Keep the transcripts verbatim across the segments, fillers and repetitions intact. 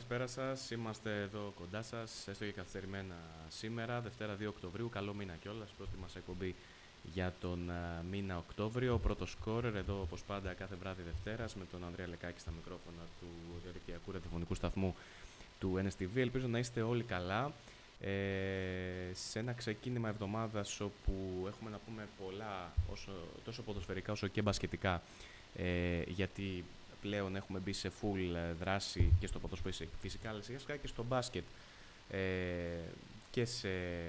καλησπέρα σας. Είμαστε εδώ κοντά σας, έστω και καθυστερημένα σήμερα, Δευτέρα δύο Οκτωβρίου. Καλό μήνα κιόλας, πρώτη μας εκπομπή για τον uh, μήνα Οκτώβριο. Ο πρώτος σκόρερ εδώ, όπως πάντα, κάθε βράδυ Δευτέρας, με τον Ανδρέα Λεκάκη στα μικρόφωνα του διαδικτυακού ραδιοφωνικού σταθμού του N S T V. Ελπίζω να είστε όλοι καλά. Ε, σε ένα ξεκίνημα εβδομάδας όπου έχουμε να πούμε πολλά, όσο, τόσο ποδοσφαιρικά όσο και μπασκετικά, ε, γιατί πλέον έχουμε μπει σε full δράση και στο ποδοσφαίρο φυσικά, αλλά σιγά σιγά και στο μπάσκετ ε, και σε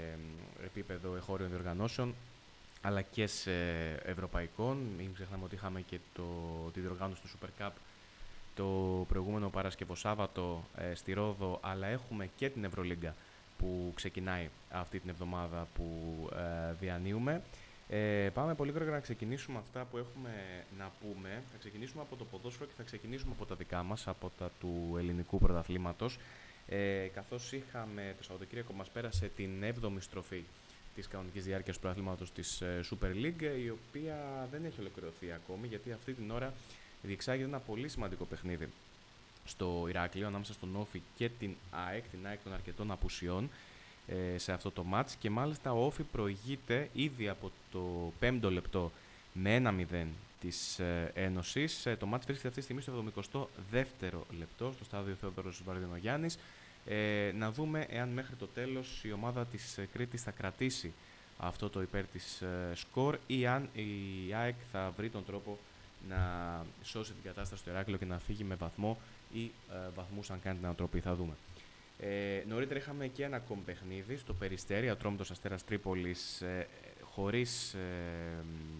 επίπεδο εχώριων διοργανώσεων, αλλά και σε ευρωπαϊκών. Μην ξεχνάμε ότι είχαμε και το, τη διοργάνωση του Super Cup το προηγούμενο Παρασκευό Σάββατο ε, στη Ρόδο, αλλά έχουμε και την Ευρωλίγκα που ξεκινάει αυτή την εβδομάδα που ε, διανύουμε. Ε, πάμε πολύ γρήγορα να ξεκινήσουμε αυτά που έχουμε να πούμε. Θα ξεκινήσουμε από το ποδόσφαιρο και θα ξεκινήσουμε από τα δικά μας, από τα του ελληνικού πρωταθλήματος. Ε, καθώς είχαμε το Σαββατοκύριακο μας πέρασε την έβδομη στροφή της κανονικής διάρκειας του πρωταθλήματος της ε, Super League, η οποία δεν έχει ολοκληρωθεί ακόμη, γιατί αυτή την ώρα διεξάγεται ένα πολύ σημαντικό παιχνίδι στο Ηράκλειο ανάμεσα στον Όφη και την ΑΕΚ, την ΑΕΚ των αρκετών απουσιών ε, σε αυτό το μάτς, και μάλιστα ο Όφη προηγείται ήδη από το πέμπτο λεπτό με ένα μηδέν της ε, Ένωσης. Ε, το μάτς βρίσκεται αυτή τη στιγμή στο εβδομηκοστό δεύτερο λεπτό στο στάδιο Θεόδωρος Βαρδινογιάννης. Ε, να δούμε εάν μέχρι το τέλος η ομάδα της ε, Κρήτης θα κρατήσει αυτό το υπέρ της ε, σκορ, ή αν η ΑΕΚ θα βρει τον τρόπο να σώσει την κατάσταση στο Ηράκλειο και να φύγει με βαθμό ή ε, βαθμούς αν κάνει την ανατροπή. Θα δούμε. Ε, νωρίτερα είχαμε και ένα ακόμη παιχνίδι στο Περιστέρι, Ατρόμητος Αστέρας Τρίπολης, ε, χωρίς ε,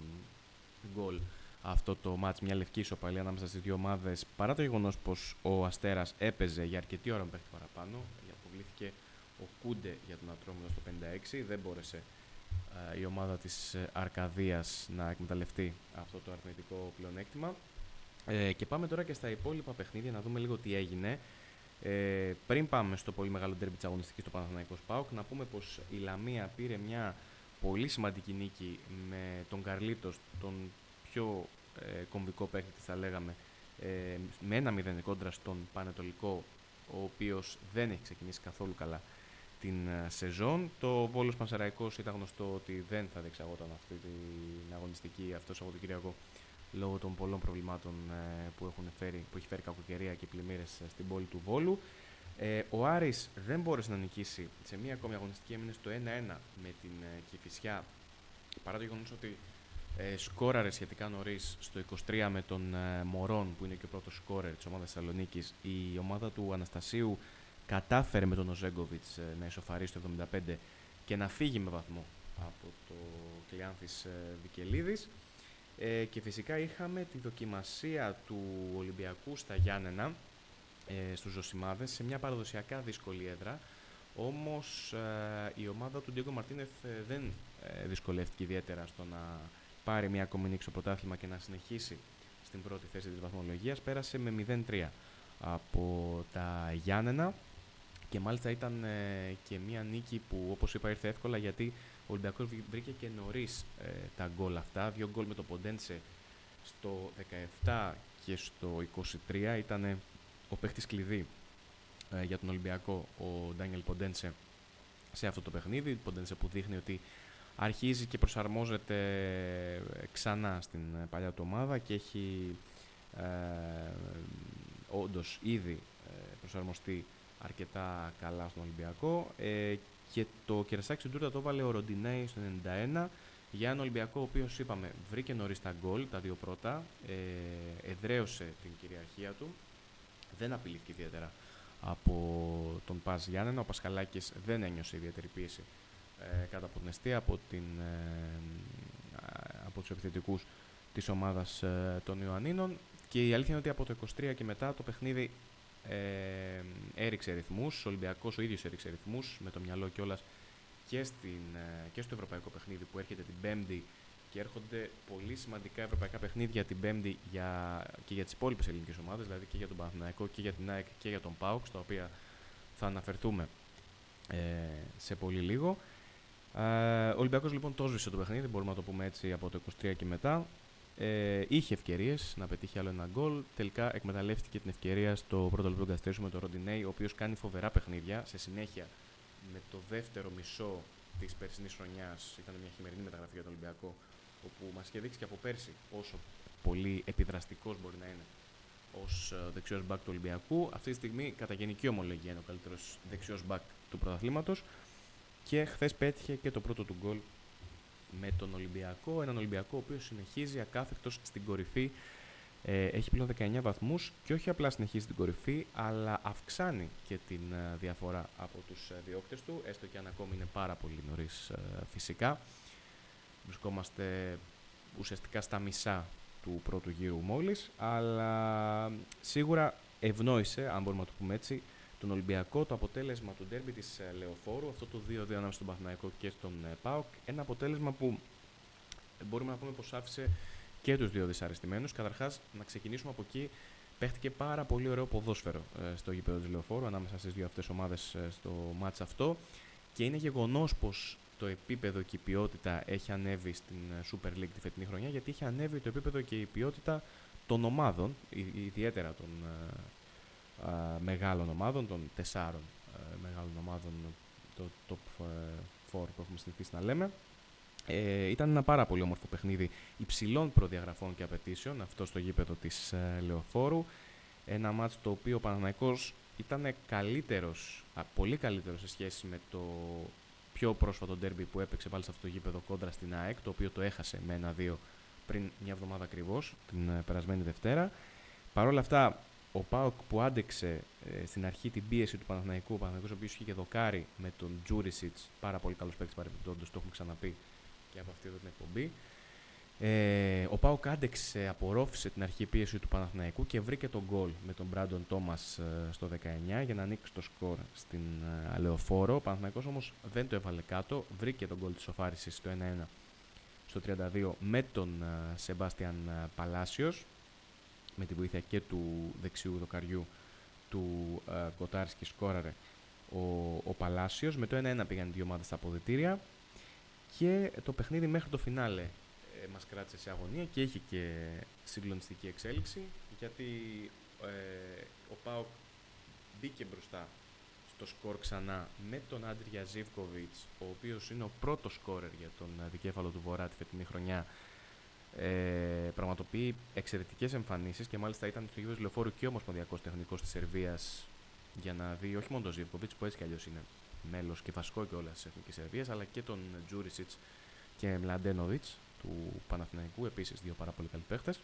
γκολ αυτό το μάτς, μια λευκή ισοπαλία ανάμεσα στις δύο ομάδες, παρά το γεγονός πως ο Αστέρας έπαιζε για αρκετή ώρα με παίχτη παραπάνω. Αποβλήθηκε ο Κούντε για τον Ατρόμητο στο πενήντα έξι, δεν μπόρεσε η ομάδα της Αρκαδίας να εκμεταλλευτεί αυτό το αρνητικό πλεονέκτημα. Ε, και πάμε τώρα και στα υπόλοιπα παιχνίδια να δούμε λίγο τι έγινε. Ε, πριν πάμε στο πολύ μεγάλο ντέρμπι της αγωνιστικής στο Παναθηναϊκός ΠΑΟΚ, να πούμε πως η Λαμία πήρε μια πολύ σημαντική νίκη με τον Καρλίτος, τον πιο ε, κομβικό παίκτη της, θα λέγαμε, ε, με ένα μηδέν κόντρα στον Πανετολικό, ο οποίος δεν έχει ξεκινήσει καθόλου καλά την σεζόν. Το Βόλος Πανσεραϊκός ήταν γνωστό ότι δεν θα διεξαγόταν αυτή την αγωνιστική αυτό το Σαββατοκύριακο λόγω των πολλών προβλημάτων ε, που, έχουν φέρει, που έχει φέρει κακοκαιρία και πλημμύρες στην πόλη του Βόλου. Ε, ο Άρης δεν μπόρεσε να νικήσει σε μία ακόμη αγωνιστική, έμεινε στο ένα ένα με την ε, Κηφισιά, παρά το γεγονός ότι ε, σκόραρε σχετικά νωρίς στο είκοσι τρία με τον ε, Μωρόν, που είναι και ο πρώτος σκόρερ της ομάδας Θεσσαλονίκης. Η ομάδα του Αναστασίου κατάφερε με τον Οζέγκοβιτς ε, να ισοφαρίσει το εβδομήντα πέντε και να φύγει με βαθμό από το Κλεάνθης ε, Βικελίδης. Ε, και φυσικά είχαμε τη δοκιμασία του Ολυμπιακού στα Γιάννενα, ε, στους Ζωσιμάδες, σε μια παραδοσιακά δύσκολη έδρα. Όμως ε, η ομάδα του Ντιέγκο Μαρτίνεθ ε, δεν ε, δυσκολεύτηκε ιδιαίτερα στο να πάρει μια ακόμη νίκη στο πρωτάθλημα και να συνεχίσει στην πρώτη θέση της βαθμολογίας. Πέρασε με μηδέν τρία από τα Γιάννενα, και μάλιστα ήταν ε, και μια νίκη που, όπως είπα, ήρθε εύκολα, γιατί ο Ολυμπιακός βρήκε και νωρίς ε, τα γκολ αυτά. Δύο γκολ με το Ποντένσε στο δεκαεπτά και στο είκοσι τρία. Ήταν ο παίχτης κλειδί ε, για τον Ολυμπιακό, ο Ντάνιελ Ποντένσε, σε αυτό το παιχνίδι. Ποντένσε που δείχνει ότι αρχίζει και προσαρμόζεται ξανά στην παλιά του ομάδα και έχει ε, όντως ήδη ε, προσαρμοστεί αρκετά καλά στον Ολυμπιακό. Ε, και το κερασάκι στην τούρτα το έβαλε ο Ροντινέη στο ενενήντα ένα για έναν Ολυμπιακό ο οποίος, είπαμε, βρήκε νωρίς τα γκολ, τα δύο πρώτα, ε, εδραίωσε την κυριαρχία του, δεν απειλήθηκε ιδιαίτερα από τον Πας Γιάννενα. Ο Πασχαλάκης δεν ένιωσε ιδιαίτερη πίεση ε, κάτω από την αιστεία από, την, ε, από τους επιθετικούς της ομάδας ε, των Ιωαννίνων, και η αλήθεια είναι ότι από το είκοσι τρία και μετά το παιχνίδι Ε, έριξε ρυθμούς. Ο Ολυμπιακός ο ίδιος έριξε ρυθμούς με το μυαλό κιόλας και, στην, και στο ευρωπαϊκό παιχνίδι που έρχεται την Πέμπτη, και έρχονται πολύ σημαντικά ευρωπαϊκά παιχνίδια την Πέμπτη για, και για τις υπόλοιπες ελληνικές ομάδες, δηλαδή και για τον Παναθηναϊκό και για την ΑΕΚ και για τον ΠΑΟΚ, στα οποία θα αναφερθούμε ε, σε πολύ λίγο. Ε, ο Ολυμπιακός λοιπόν το σβήσε το παιχνίδι, μπορούμε να το πούμε έτσι, από το είκοσι τρία και μετά. Ε, είχε ευκαιρίες να πετύχει άλλο ένα γκολ. Τελικά εκμεταλλεύτηκε την ευκαιρία στο πρώτο λεπτό καθυστέρησης με τον Ροντινέι, ο οποίος κάνει φοβερά παιχνίδια. Σε συνέχεια, με το δεύτερο μισό της περσινής χρονιάς, ήταν μια χειμερινή μεταγραφή για τον Ολυμπιακό, όπου μας είχε δείξει και από πέρσι πόσο πολύ επιδραστικός μπορεί να είναι ως δεξιός μπακ του Ολυμπιακού. Αυτή τη στιγμή, κατά γενική ομολογία, είναι ο καλύτερος δεξιός μπακ του πρωταθλήματος. Και χθες πέτυχε και το πρώτο του γκολ με τον Ολυμπιακό. Έναν Ολυμπιακό ο οποίος συνεχίζει ακάθεκτος στην κορυφή. Ε, έχει πλέον δεκαεννιά βαθμούς και όχι απλά συνεχίζει στην κορυφή, αλλά αυξάνει και την ε, διαφορά από τους ε, διώκτες του, έστω και αν ακόμη είναι πάρα πολύ νωρίς ε, φυσικά. Βρισκόμαστε ουσιαστικά στα μισά του πρώτου γύρου μόλις, αλλά σίγουρα ευνόησε, αν μπορούμε να το πούμε έτσι, τον Ολυμπιακό το αποτέλεσμα του ντέρμπι της ε, Λεωφόρου, αυτό το δύο δύο ανάμεσα στον Παναθηναϊκό και στον ε, ΠΑΟΚ. Ένα αποτέλεσμα που ε, μπορούμε να πούμε πως άφησε και τους δύο δυσαρεστημένους. Καταρχάς, να ξεκινήσουμε από εκεί. Παίχτηκε πάρα πολύ ωραίο ποδόσφαιρο ε, στο γήπεδο της Λεωφόρου ανάμεσα στις δύο αυτές ομάδες ε, στο μάτς αυτό. Και είναι γεγονός πως το επίπεδο και η ποιότητα έχει ανέβει στην Super League τη φετινή χρονιά, γιατί έχει ανέβει το επίπεδο και η ποιότητα των ομάδων, ιδιαίτερα των ε, ε, μεγάλων ομάδων, των τεσσάρων ε, μεγάλων ομάδων, το top four που έχουμε συνηθίσει να λέμε. Ε, ήταν ένα πάρα πολύ όμορφο παιχνίδι υψηλών προδιαγραφών και απαιτήσεων, αυτό στο γήπεδο της ε, Λεωφόρου. Ένα μάτς το οποίο ο Παναθηναϊκός ήταν καλύτερος, α, πολύ καλύτερος σε σχέση με το πιο πρόσφατο ντέρμπι που έπαιξε πάλι σε αυτό το γήπεδο κόντρα στην ΑΕΚ, το οποίο το έχασε με ένα δύο πριν μια εβδομάδα ακριβώς, την ε, περασμένη Δευτέρα. Παρ' όλα αυτά, ο ΠΑΟΚ που άντεξε ε, στην αρχή την πίεση του Παναθηναϊκού, ο Παναθηναϊκός ο οποίος είχε και δοκάρι με τον Τζούρισιτς, πάρα πολύ καλός παίκτης παρεμπιπτόντως, το έχουμε ξαναπεί και από αυτή εδώ την εκπομπή. Ε, ο ΠΑΟΚ άντεξε, απορρόφησε την αρχή πίεση του Παναθηναϊκού και βρήκε τον γκολ με τον Μπράντον Τόμας ε, στο δεκαεννιά για να ανοίξει το σκορ στην ε, Λεωφόρο. Ο Παναθηναϊκός όμως δεν το έβαλε κάτω, βρήκε τον γκολ της σοφάρισης στο ένα ένα στο τριάντα δύο με τον ε, Σεμπάστιαν ε, Παλάσιος, με τη βοήθεια και του δεξιού δοκαριού του ε, Κοτάρσκι σκόραρε ο, ο Παλάσιος. Με το ένα ένα πήγαν οι δύο ομάδες στα αποδυτήρια και το παιχνίδι μέχρι το φινάλε ε, μας κράτησε σε αγωνία και είχε και συγκλονιστική εξέλιξη, γιατί ε, ο ΠΑΟΚ μπήκε μπροστά στο σκορ ξανά με τον Άντρια Ζίβκοβιτς, ο οποίος είναι ο πρώτος σκόρερ για τον δικέφαλο του Βορρά τη φετινή χρονιά. Ε, πραγματοποιεί εξαιρετικές εμφανίσεις και μάλιστα ήταν στο γήπεδο Λεωφόρου και ο ομοσπονδιακός τεχνικός της Σερβίας για να δει όχι μόνο τον Ζίβκοβιτς, που έτσι κι αλλιώς είναι μέλος και βασικό κιόλας της Εθνικής Σερβίας, αλλά και τον Τζούρισιτς και Μλαντένοβιτς του Παναθηναϊκού, επίσης δύο πάρα πολύ καλοί παίχτες.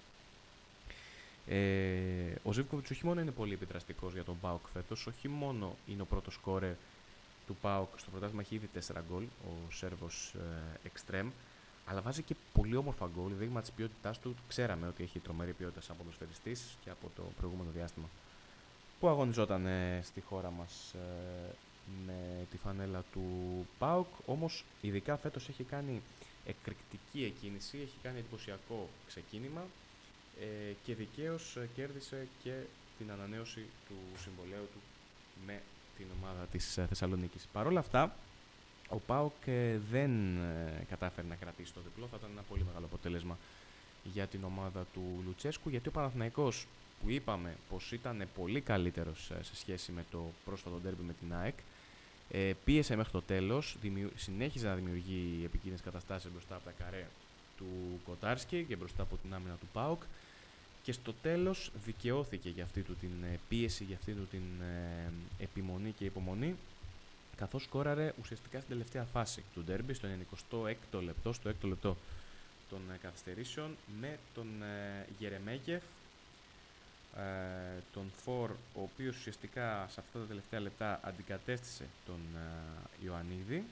Ε, ο Ζίβκοβιτς όχι μόνο είναι πολύ επιδραστικός για τον ΠΑΟΚ φέτος, όχι μόνο είναι ο πρώτος σκόρερ του ΠΑΟΚ στο πρωτάθλημα, έχει ήδη τέσσερα γκολ, ο Σέρβος Εκστρέμ, αλλά βάζει και πολύ όμορφα γκολ, δείγμα της ποιότητάς του. Ξέραμε ότι έχει τρομερή ποιότητα σαν ποδοσφαιριστής και από το προηγούμενο διάστημα που αγωνιζόταν ε, στη χώρα μας ε, με τη φανέλα του ΠΑΟΚ. Όμως ειδικά φέτος έχει κάνει εκρηκτική εκκίνηση, έχει κάνει εντυπωσιακό ξεκίνημα ε, και δικαίως ε, κέρδισε και την ανανέωση του συμβολαίου του με την ομάδα της ε, Θεσσαλονίκης. Παρ' όλα αυτά, ο ΠΑΟΚ ε, δεν ε, κατάφερε να κρατήσει το διπλό. Θα ήταν ένα πολύ μεγάλο αποτέλεσμα για την ομάδα του Λουτσέσκου, γιατί ο Παναθηναϊκός, που είπαμε πως ήταν πολύ καλύτερος ε, σε σχέση με το πρόσφατο ντέρμπι με την ΑΕΚ, ε, πίεσε μέχρι το τέλος, δημιου... συνέχιζε να δημιουργεί επικίνδυνες καταστάσεις μπροστά από τα καρέ του Κοτάρσκι και μπροστά από την άμυνα του ΠΑΟΚ, και στο τέλος δικαιώθηκε για αυτή του την πίεση, για αυτή του την ε, επιμονή και υπομονή, καθώς σκόραρε ουσιαστικά στην τελευταία φάση του ντέρμπι, στο ενενηκοστό έκτο λεπτό, στο έκτο λεπτό των ε, καθυστερήσεων, με τον ε, Γερεμέγεφ, ε, τον Φορ, ο οποίος ουσιαστικά σε αυτά τα τελευταία λεπτά αντικατέστησε τον ε, Ιωαννίδη,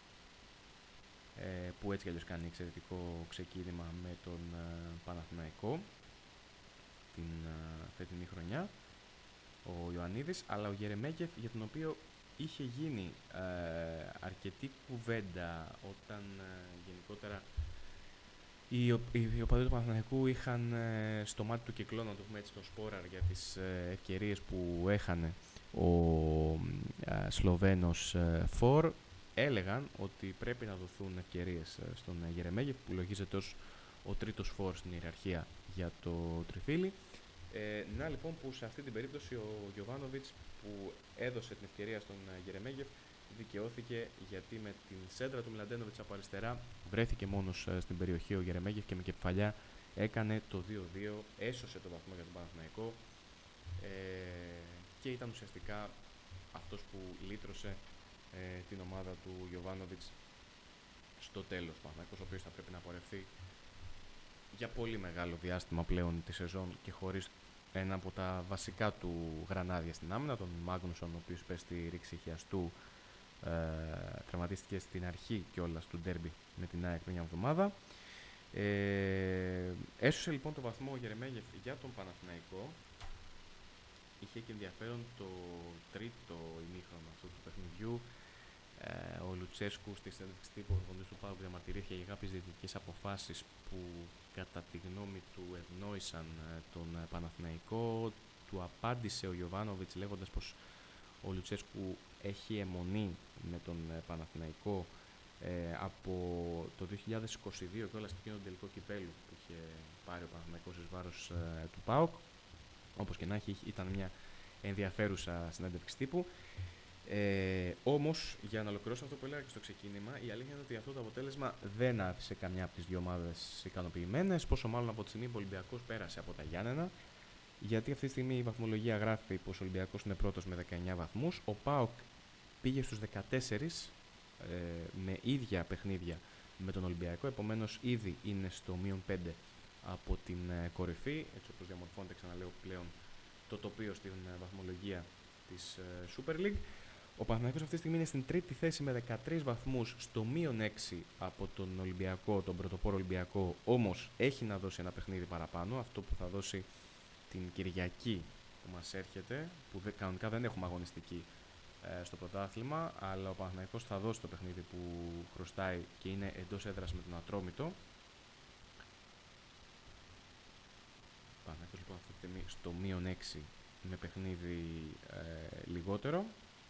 ε, που έτσι κι αλλιώς κάνει εξαιρετικό ξεκίνημα με τον ε, Παναθηναϊκό την ε, φετινή χρονιά, ο Ιωαννίδης, αλλά ο Γερεμέγεφ, για τον οποίο είχε γίνει ε, αρκετή κουβέντα όταν ε, γενικότερα οι, οι οπαδοί του Παναθηναϊκού είχαν ε, στο μάτι του κυκλώνα, να το πούμε έτσι, τον Σπόραρ για τις ε, ευκαιρίες που έχανε ο ε, Σλοβαίνος ε, Φορ. Έλεγαν ότι πρέπει να δοθούν ευκαιρίες ε, στον ε, Γερεμέγεφ, που λογίζεται ως ο τρίτος φόρ στην ιεραρχία για το τριφύλι. Ε, να λοιπόν που σε αυτή την περίπτωση ο Γιοβάνοβιτς που έδωσε την ευκαιρία στον Γερεμέγεφ δικαιώθηκε, γιατί με την σέντρα του Μιλαντένοβιτς από αριστερά βρέθηκε μόνος στην περιοχή ο Γερεμέγεφ και με κεφαλιά έκανε το δύο δύο, έσωσε το βαθμό για τον Παναθηναϊκό ε, και ήταν ουσιαστικά αυτός που λύτρωσε ε, την ομάδα του Γιοβάνοβιτς στο τέλος. Ο Παναθηναϊκός, ο οποίος θα πρέπει να πορευτεί για πολύ μεγάλο διάστημα πλέον τη σεζόν και χωρίς ένα από τα βασικά του γρανάδια στην άμυνα, τον Μάγνουσον, ο οποίος πες στη ρήξη χιαστού, ε, τραυματίστηκε στην αρχή κιόλας του ντέρμπι με την ΑΕΚ πριν μια εβδομάδα. Ε, έσωσε λοιπόν το βαθμό ο Γερεμέγεφ για τον Παναθηναϊκό. Είχε και ενδιαφέρον το τρίτο ημίχρονο αυτού του παιχνιδιού. Ε, ο Λουτσέσκου στη συνέντευξη τύπου, ο προπονητής του ΠΑΟΚ, διαμαρτυρήθηκε για κάποιες διαιτητικές αποφάσεις που κατά τη γνώμη του ευνόησαν τον Παναθηναϊκό. Του απάντησε ο Γιοβάνοβιτς λέγοντας πως ο Λουτσέσκου έχει αιμονή με τον Παναθηναϊκό ε, από το δύο χιλιάδες είκοσι δύο και όλα στο εκείνο τον τελικό κυπέλου που είχε πάρει ο Παναθηναϊκός εις βάρος ε, του ΠΑΟΚ. Όπως και να έχει, ήταν μια ενδιαφέρουσα συνέντευξη τύπου. Ε, όμως, για να ολοκληρώσω αυτό που έλεγα και στο ξεκίνημα, η αλήθεια είναι ότι αυτό το αποτέλεσμα δεν άφησε καμιά από τις δύο ομάδες ικανοποιημένες, πόσο μάλλον από τη στιγμή που ο Ολυμπιακός πέρασε από τα Γιάννενα, γιατί αυτή τη στιγμή η βαθμολογία γράφει πως ο Ολυμπιακός είναι πρώτος με δεκαεννιά βαθμούς, ο ΠΑΟΚ πήγε στους δεκατέσσερις ε, με ίδια παιχνίδια με τον Ολυμπιακό, επομένως ήδη είναι στο μείον πέντε από την ε, κορυφή, έτσι όπως διαμορφώνεται, ξαναλέω πλέον, το τοπίο στην ε, βαθμολογία της ε, Super League. Ο Παναθηναϊκός αυτή τη στιγμή είναι στην τρίτη θέση με δεκατρείς βαθμούς, στο μείον έξι από τον Ολυμπιακό, τον πρωτοπόρο Ολυμπιακό, όμως έχει να δώσει ένα παιχνίδι παραπάνω, αυτό που θα δώσει την Κυριακή που μας έρχεται, που δε, κανονικά δεν έχουμε αγωνιστική ε, στο πρωτάθλημα, αλλά ο Παναθηναϊκός θα δώσει το παιχνίδι που χρωστάει και είναι εντός έδρας με τον Ατρόμητο. Ο Παναθηναϊκός λοιπόν αυτή τη στιγμή στο μείον έξι με παιχνίδι ε, λιγότερο.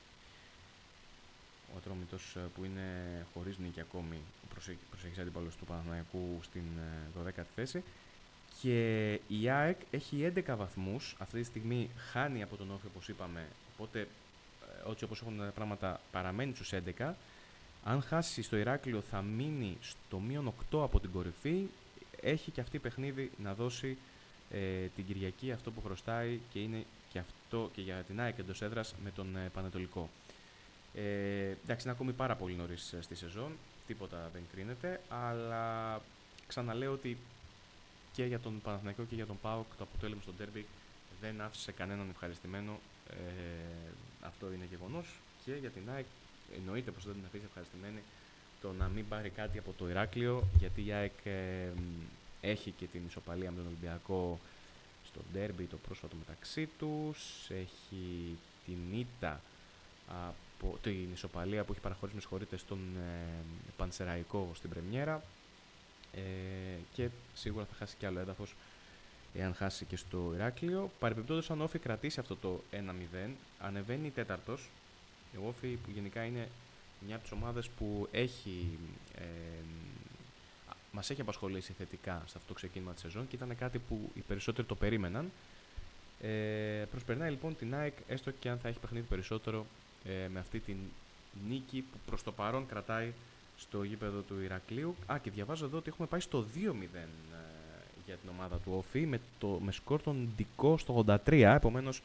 Ο Ατρόμητος που είναι χωρίς νίκη ακόμη, ο προσεχής αντίπαλος του Παναθηναϊκού στην δωδέκατη θέση. Και η ΑΕΚ έχει έντεκα βαθμούς, αυτή τη στιγμή χάνει από τον Όφη όπως είπαμε, οπότε έτσι όπως έχουν τα πράγματα παραμένει στους έντεκα. Αν χάσει στο Ηράκλειο θα μείνει στο μείον οκτώ από την κορυφή, έχει και αυτή παιχνίδι να δώσει ε, την Κυριακή αυτό που χρωστάει και είναι και αυτό και για την ΑΕΚ εντός έδρας με τον ε, Πανετολικό. Ε, εντάξει, είναι ακόμη πάρα πολύ νωρίς στη σεζόν, τίποτα δεν κρίνεται, αλλά ξαναλέω ότι και για τον Παναθηναϊκό και για τον ΠΑΟΚ το αποτέλεσμα στο ντέρμπι δεν άφησε κανέναν ευχαριστημένο, ε, αυτό είναι γεγονός, και για την ΑΕΚ εννοείται πως δεν την αφήσει ευχαριστημένη το να μην πάρει κάτι από το Ηράκλειο, γιατί η ΑΕΚ ε, έχει και την ισοπαλία με τον Ολυμπιακό στο ντέρμπι το πρόσφατο μεταξύ τους, έχει την ήττα από την ισοπαλία που έχει παραχωρήσει, με συγχωρείτε, στον ε, Πανσεραϊκό στην πρεμιέρα, ε, και σίγουρα θα χάσει κι άλλο έδαφος εάν χάσει και στο Ηράκλειο. Παρεμπιπτόντως, αν ο Όφη κρατήσει αυτό το ένα μηδέν, ανεβαίνει τέταρτος. Ο Όφη που γενικά είναι μια από τις ομάδες που έχει, ε, μας έχει απασχολήσει θετικά σε αυτό το ξεκίνημα της σεζόν και ήταν κάτι που οι περισσότεροι το περίμεναν. Ε, προσπερνάει λοιπόν την ΑΕΚ, έστω και αν θα έχει παιχνίδι περισσότερο, ε, με αυτή την νίκη που προς το παρόν κρατάει στο γήπεδο του Ηρακλείου. Α, και διαβάζω εδώ ότι έχουμε πάει στο δύο μηδέν ε, για την ομάδα του Όφη με, το, με σκορ τον Ντικό στο ογδόντα τρία, επομένως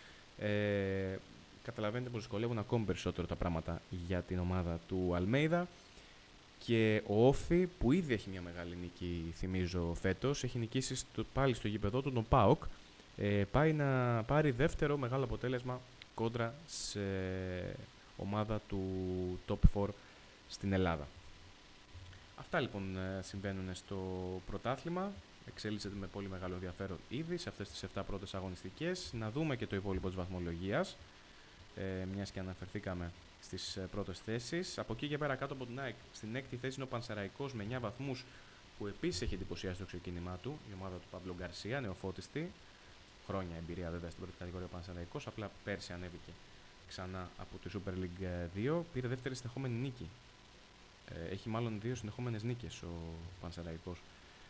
ε, καταλαβαίνετε πως δυσκολεύουν ακόμη περισσότερο τα πράγματα για την ομάδα του Αλμέιδα. Και ο Όφη, που ήδη έχει μια μεγάλη νίκη, θυμίζω, φέτος, έχει νικήσει στο, πάλι στο γήπεδο του τον ΠΑΟΚ, ε, πάει να πάρει δεύτερο μεγάλο αποτέλεσμα κόντρα σε ομάδα του Top φορ στην Ελλάδα. Αυτά λοιπόν συμβαίνουν στο πρωτάθλημα. Εξέλιξεται με πολύ μεγάλο ενδιαφέρον ήδη σε αυτές τις επτά πρώτες αγωνιστικές. Να δούμε και το υπόλοιπο της βαθμολογίας, ε, μιας και αναφερθήκαμε στις πρώτες θέσεις. Από εκεί και πέρα, κάτω από την ΑΕΚ, στην έκτη θέση είναι ο Πανσεραϊκός με εννιά βαθμούς, που επίσης έχει εντυπωσιάσει το ξεκίνημά του, η ομάδα του Παύλο Γκαρσία, νεοφώτιστη. Χρόνια εμπειρία βέβαια στην πρώτη κατηγορία ο Πανσεραϊκός, απλά πέρσι ανέβηκε ξανά από τη Super League δύο, πήρε δεύτερη συνεχόμενη νίκη. Ε, έχει μάλλον δύο συνεχόμενες νίκες ο Πανσεραϊκός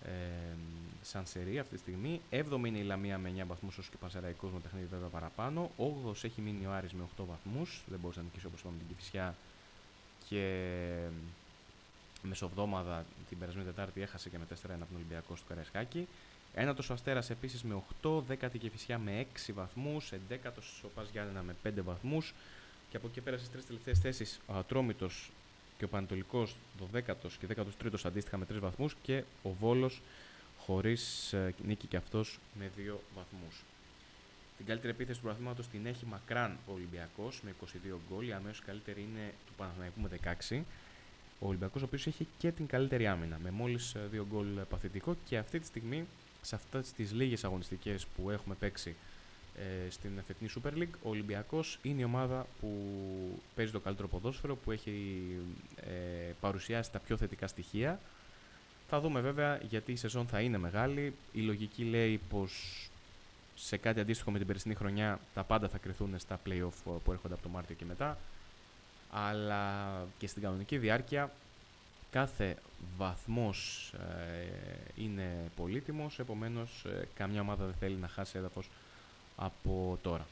ε, σαν σερί αυτή τη στιγμή. έβδομη είναι η Λαμία με εννιά βαθμούς, όσο και ο Πανσεραϊκός με παιχνίδι βέβαια παραπάνω. όγδοος έχει μείνει ο Άρης με οκτώ βαθμούς, δεν μπορούσε να νικήσει όπως είπαμε την Κηφισιά. Και μεσοβδόμαδα την περασμένη Τετάρτη έχασε και με τέσσερα ένα από τον Ολυμπιακό στο Καραϊσκάκι. Ένατος ο Αστέρας επίσης με οκτώ, δέκατη Κηφισιά με έξι βαθμούς, εντέκατος ο Πας Γιάννενα με πέντε βαθμούς. Και από εκεί πέρα στις τρεις τελευταίες θέσεις ο Ατρόμητος και ο Πανετολικός δωδέκατος και δέκατος τρίτος αντίστοιχα με τρεις βαθμούς και ο Βόλος χωρίς ε, νίκη και αυτός με δύο βαθμούς. Την καλύτερη επίθεση του πρωταθλήματος την έχει μακράν ο Ολυμπιακός με είκοσι δύο γκολ. Η αμέσως καλύτερη είναι του Παναθηναϊκού με δεκαέξι. Ο Ολυμπιακός ο οποίος έχει και την καλύτερη άμυνα με μόλις δύο γκολ παθητικό, και αυτή τη στιγμή σε αυτές τις λίγες αγωνιστικές που έχουμε παίξει ε, στην φετινή Super League, ο Ολυμπιακός είναι η ομάδα που παίζει το καλύτερο ποδόσφαιρο, που έχει ε, παρουσιάσει τα πιο θετικά στοιχεία. Θα δούμε βέβαια, γιατί η σεζόν θα είναι μεγάλη. Η λογική λέει πως σε κάτι αντίστοιχο με την περσινή χρονιά τα πάντα θα κρυθούν στα play-off που έρχονται από το Μάρτιο και μετά. Αλλά και στην κανονική διάρκεια κάθε βαθμός ε, είναι πολύτιμος, επομένως ε, καμιά ομάδα δεν θέλει να χάσει έδαφος από τώρα.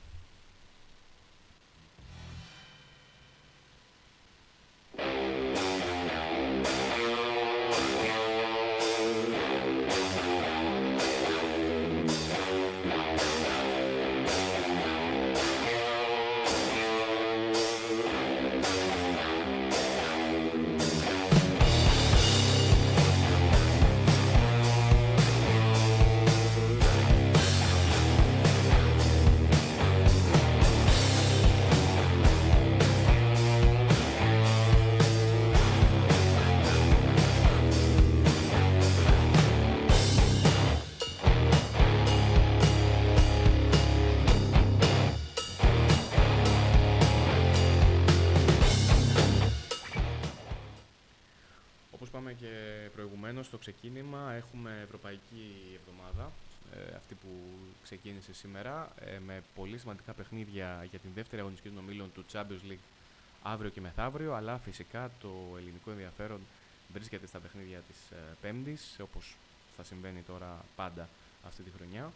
Στο ξεκίνημα έχουμε Ευρωπαϊκή Εβδομάδα, ε, αυτή που ξεκίνησε σήμερα, ε, με πολύ σημαντικά παιχνίδια για την δεύτερη αγωνιστική των ομίλων του Champions League αύριο και μεθαύριο, αλλά φυσικά το ελληνικό ενδιαφέρον βρίσκεται στα παιχνίδια της ε, Πέμπτης, όπως θα συμβαίνει τώρα πάντα αυτή τη χρονιά.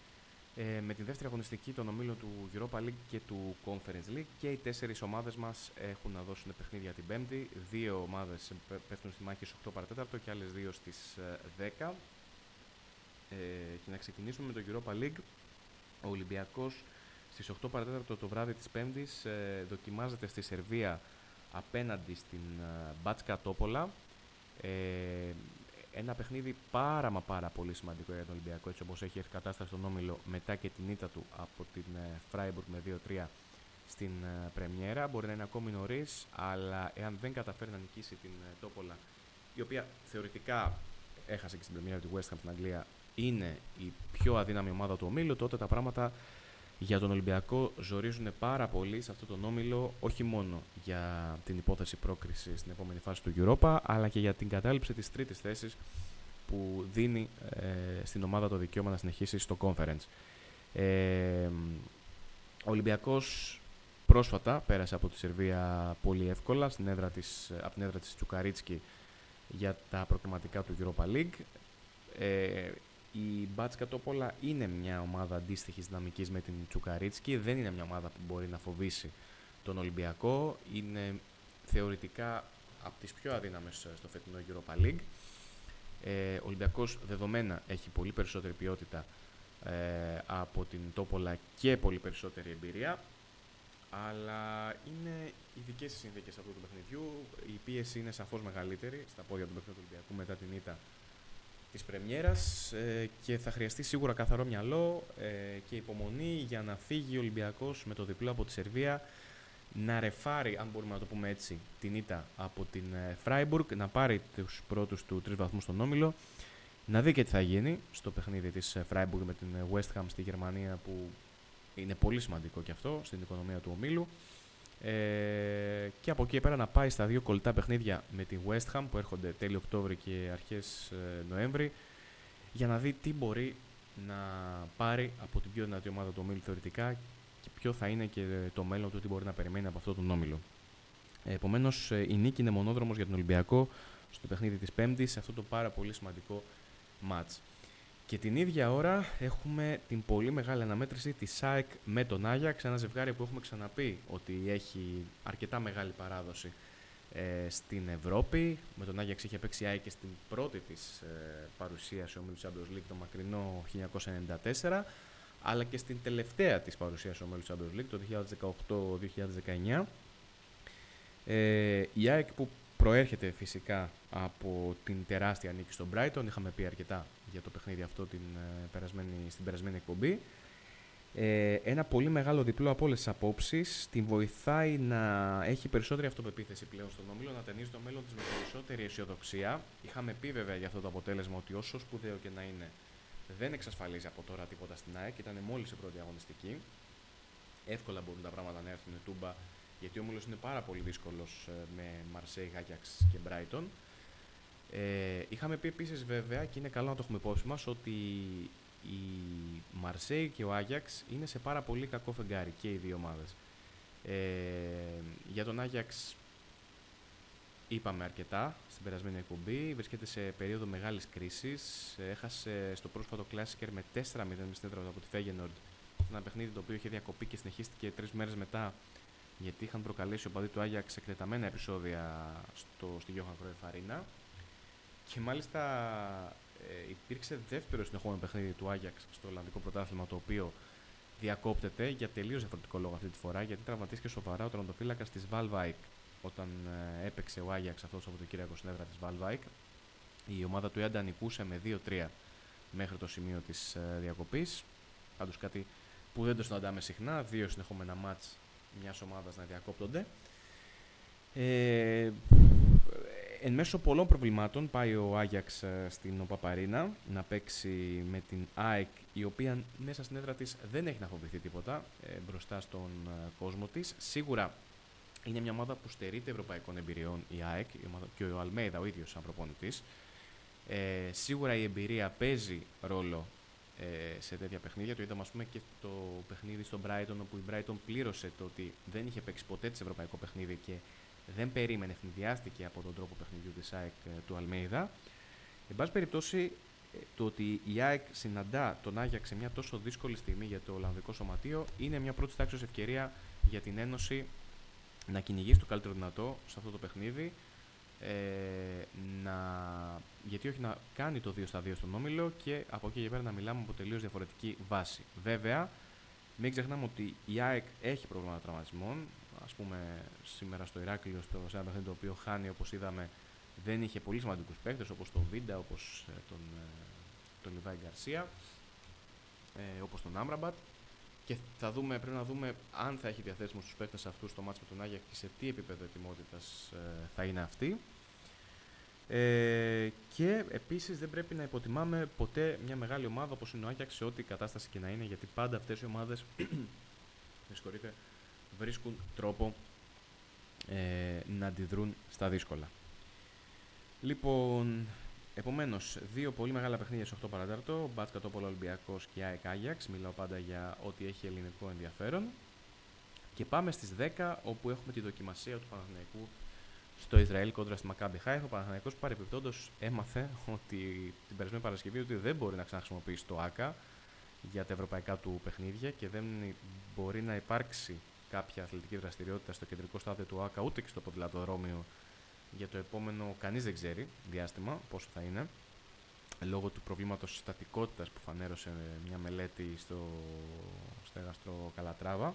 Ε, με την δεύτερη αγωνιστική των ομίλων του Europa League και του Conference League, και οι τέσσερις ομάδες μας έχουν να δώσουν παιχνίδια την Πέμπτη. Δύο ομάδες πέφτουν στη μάχη στις οκτώ παρά τέταρτο και άλλες δύο στις δέκα. Ε, και να ξεκινήσουμε με το Europa League. Ο Ολυμπιακός στις οκτώ παρά τέταρτο το βράδυ της Πέμπτης ε, δοκιμάζεται στη Σερβία απέναντι στην ε, Μπάτσκα Τόπολα. Ε, Ένα παιχνίδι πάρα μα πάρα πολύ σημαντικό για τον Ολυμπιακό, έτσι όπως έχει έρθει κατάσταση στον όμιλο μετά και την ήττα του από την Φράιμπουργκ με δύο τρία στην πρεμιέρα. Μπορεί να είναι ακόμη νωρίς, αλλά εάν δεν καταφέρει να νικήσει την Τόπολα, η οποία θεωρητικά έχασε και στην πρεμιέρα τη West Ham στην Αγγλία, είναι η πιο αδύναμη ομάδα του ομίλου, τότε τα πράγματα για τον Ολυμπιακό ζορίζουν πάρα πολύ σε αυτόν τον όμιλο, όχι μόνο για την υπόθεση πρόκριση στην επόμενη φάση του Europa, αλλά και για την κατάληψη της τρίτης θέσης που δίνει ε, στην ομάδα το δικαίωμα να συνεχίσει στο Conference. Ε, ο Ολυμπιακός πρόσφατα πέρασε από τη Σερβία πολύ εύκολα στην έδρα της, από την έδρα της Τσουκαρίτσκι για τα προκριματικά του Europa League. Ε, Η Μπάτσκα Τόπολα είναι μια ομάδα αντίστοιχης δυναμικής με την Τσουκαρίτσκι. Δεν είναι μια ομάδα που μπορεί να φοβήσει τον Ολυμπιακό. Είναι θεωρητικά από τις πιο αδύναμες στο φετινό Europa League. Ε, ο Ολυμπιακός δεδομένα έχει πολύ περισσότερη ποιότητα ε, από την Τόπολα και πολύ περισσότερη εμπειρία. Αλλά είναι ειδικές οι συνθήκες αυτού του παιχνιδιού. Η πίεση είναι σαφώς μεγαλύτερη στα πόδια του παιχνιδιού του Ολυμπιακού μετά την ήττα της πρεμιέρας ε, και θα χρειαστεί σίγουρα καθαρό μυαλό ε, και υπομονή για να φύγει ο Ολυμπιακός με το διπλό από τη Σερβία, να ρεφάρει, αν μπορούμε να το πούμε έτσι, την ήττα από την Φράιμπουργκ, να πάρει τους πρώτους του τρεις βαθμούς στον όμιλο, να δει και τι θα γίνει στο παιχνίδι της Φράιμπουργκ με την West Ham στη Γερμανία, που είναι πολύ σημαντικό και αυτό στην οικονομία του ομίλου. Ε, και από εκεί πέρα να πάει στα δύο κολλητά παιχνίδια με τη West Ham που έρχονται τέλη Οκτώβρη και αρχές ε, Νοέμβρη, για να δει τι μπορεί να πάρει από την πιο δυνατή ομάδα του ομίλου θεωρητικά και ποιο θα είναι και το μέλλον του, τι μπορεί να περιμένει από αυτό τον όμιλο. Ε, επομένως, ε, η νίκη είναι μονόδρομος για τον Ολυμπιακό στο παιχνίδι της Πέμπτης, σε αυτό το πάρα πολύ σημαντικό μάτς. Και την ίδια ώρα έχουμε την πολύ μεγάλη αναμέτρηση της ΑΕΚ με τον Άγιαξ, ένα ζευγάρι που έχουμε ξαναπεί ότι έχει αρκετά μεγάλη παράδοση ε, στην Ευρώπη. Με τον Άγιαξ είχε παίξει η ΑΕΚ και στην πρώτη της ε, παρουσία σε ομίλους Champions League το μακρινό χίλια εννιακόσια ενενήντα τέσσερα, αλλά και στην τελευταία της παρουσία σε ομίλους Champions League το δύο χιλιάδες δεκαοκτώ δύο χιλιάδες δεκαεννιά. Ε, η ΑΕΚ που προέρχεται φυσικά από την τεράστια νίκη στον Brighton, είχαμε πει αρκετά για το παιχνίδι αυτό την, ε, περασμένη, στην περασμένη εκπομπή. Ε, ένα πολύ μεγάλο διπλό από όλες τις απόψεις, την βοηθάει να έχει περισσότερη αυτοπεποίθηση πλέον στον όμιλο, να ταινίζει το μέλλον της με περισσότερη αισιοδοξία. Είχαμε πει βέβαια για αυτό το αποτέλεσμα ότι όσο σπουδαίο και να είναι, δεν εξασφαλίζει από τώρα τίποτα στην ΑΕΚ, ήταν μόλις η πρώτη αγωνιστική. Εύκολα μπορούν τα πράγματα να έρθουν τούμπα, γιατί ο όμιλος είναι πάρα πολύ δύσκολος με Marseille, Ajax και Brighton. Ε, είχαμε πει επίσης βέβαια, και είναι καλό να το έχουμε υπόψη μας, ότι η Marseille και ο Άγιαξ είναι σε πάρα πολύ κακό φεγγάρι και οι δύο ομάδες. Ε, για τον Άγιαξ είπαμε αρκετά στην περασμένη εκπομπή, βρίσκεται σε περίοδο μεγάλης κρίσης, έχασε στο πρόσφατο Classicer με τέσσερα μηδέν στην έδρα από τη Feyenoord, ένα παιχνίδι το οποίο είχε διακοπεί και συνεχίστηκε τρεις μέρες μετά, γιατί είχαν προκαλέσει ο οπαδοί του Άγιαξ εκτεταμένα επεισόδια στο, στη Johan Cruyff Arena. Και μάλιστα ε, υπήρξε δεύτερο συνεχόμενο παιχνίδι του Άγιαξ στο Ολλανδικό Πρωτάθλημα, το οποίο διακόπτεται για τελείως διαφορετικό λόγο αυτή τη φορά, γιατί τραυματίστηκε σοβαρά ο τερματοφύλακας της Waalwijk όταν ε, έπαιξε ο Άγιαξ αυτό το Σαββατοκύριακο στην έδρα της Waalwijk. Η ομάδα του Ιάντα νικούσε με δύο τρία μέχρι το σημείο της ε, διακοπής. Πάντως κάτι που δεν το συναντάμε συχνά, δύο συνεχόμενα μάτς μιας ομάδας να διακόπτονται. Ε, Εν μέσω πολλών προβλημάτων πάει ο Άγιαξ στην Οπαπαρίνα να παίξει με την ΑΕΚ, η οποία μέσα στην έδρα της δεν έχει να φοβηθεί τίποτα ε, μπροστά στον ε, κόσμο της. Σίγουρα είναι μια ομάδα που στερείται ευρωπαϊκών εμπειριών η ΑΕΚ, η ομάδα, και ο Αλμέιδα ο ίδιος σαν προπονητής. Ε, σίγουρα η εμπειρία παίζει ρόλο ε, σε τέτοια παιχνίδια. Το είδαμε ας πούμε και το παιχνίδι στον Brighton, όπου η Brighton πλήρωσε το ότι δεν είχε παίξει ποτέ της ευρωπαϊκό παιχνίδι και δεν περίμενε, ευνηδιάστηκε από τον τρόπο παιχνιδιού της ΑΕΚ του Αλμέιδα. Εν πάση περιπτώσει, το ότι η ΑΕΚ συναντά τον Άγιαξ σε μια τόσο δύσκολη στιγμή για το Ολλανδικό Σωματείο είναι μια πρώτη τάξης ευκαιρία για την Ένωση να κυνηγήσει το καλύτερο δυνατό σε αυτό το παιχνίδι. Ε, να... Γιατί όχι να κάνει το δύο στα δύο στον όμιλο και από εκεί και πέρα να μιλάμε από τελείως διαφορετική βάση. Βέβαια, μην ξεχνάμε ότι η ΑΕΚ έχει προβλήματα τραυματισμών. Ας πούμε, σήμερα στο Ηράκλειο, στο, σε ένα παιχνίδι το οποίο χάνει, όπως είδαμε, δεν είχε πολύ σημαντικούς παίκτες όπως τον Βίντα, όπως ε, τον, ε, τον Λιβάη Γκαρσία, ε, όπως τον Άμραμπατ. Και θα δούμε, πρέπει να δούμε αν θα έχει διαθέσιμους τους παίκτες αυτούς στο μάτς με τον Άγιαξ και σε τι επίπεδο ετοιμότητας ε, θα είναι αυτή. Ε, και επίσης δεν πρέπει να υποτιμάμε ποτέ μια μεγάλη ομάδα όπως είναι ο Άγιαξ σε ό,τι κατάσταση και να είναι, γιατί πάντα αυτές οι ομάδες με συγχωρείτε, βρίσκουν τρόπο ε, να αντιδρούν στα δύσκολα. Λοιπόν, επομένως, δύο πολύ μεγάλα παιχνίδια στις οκτώ παρά τέταρτο, Μπάτς Κατόπολο Ολυμπιακός και ΑΕΚ Άγιαξ, μιλάω πάντα για ό,τι έχει ελληνικό ενδιαφέρον. Και πάμε στις δέκα, όπου έχουμε τη δοκιμασία του Παναθηναϊκού στο Ισραήλ κόντρα στη Μακάμπι Χάιφα. Ο Παναθηναϊκός παρεπιπτόντως έμαθε ότι την περασμένη Παρασκευή ότι δεν μπορεί να ξαναχρησιμοποιήσει το ΆΚΑ για τα ευρωπαϊκά του παιχνίδια και δεν μπορεί να υπάρξει κάποια αθλητική δραστηριότητα στο κεντρικό στάδιο του ΆΚΑ ούτε και στο ποδηλατοδρόμιο για το επόμενο, κανείς δεν ξέρει διάστημα πόσο θα είναι, λόγω του προβλήματος στατικότητας που φανέρωσε μια μελέτη στο στέγαστρο Καλατράβα.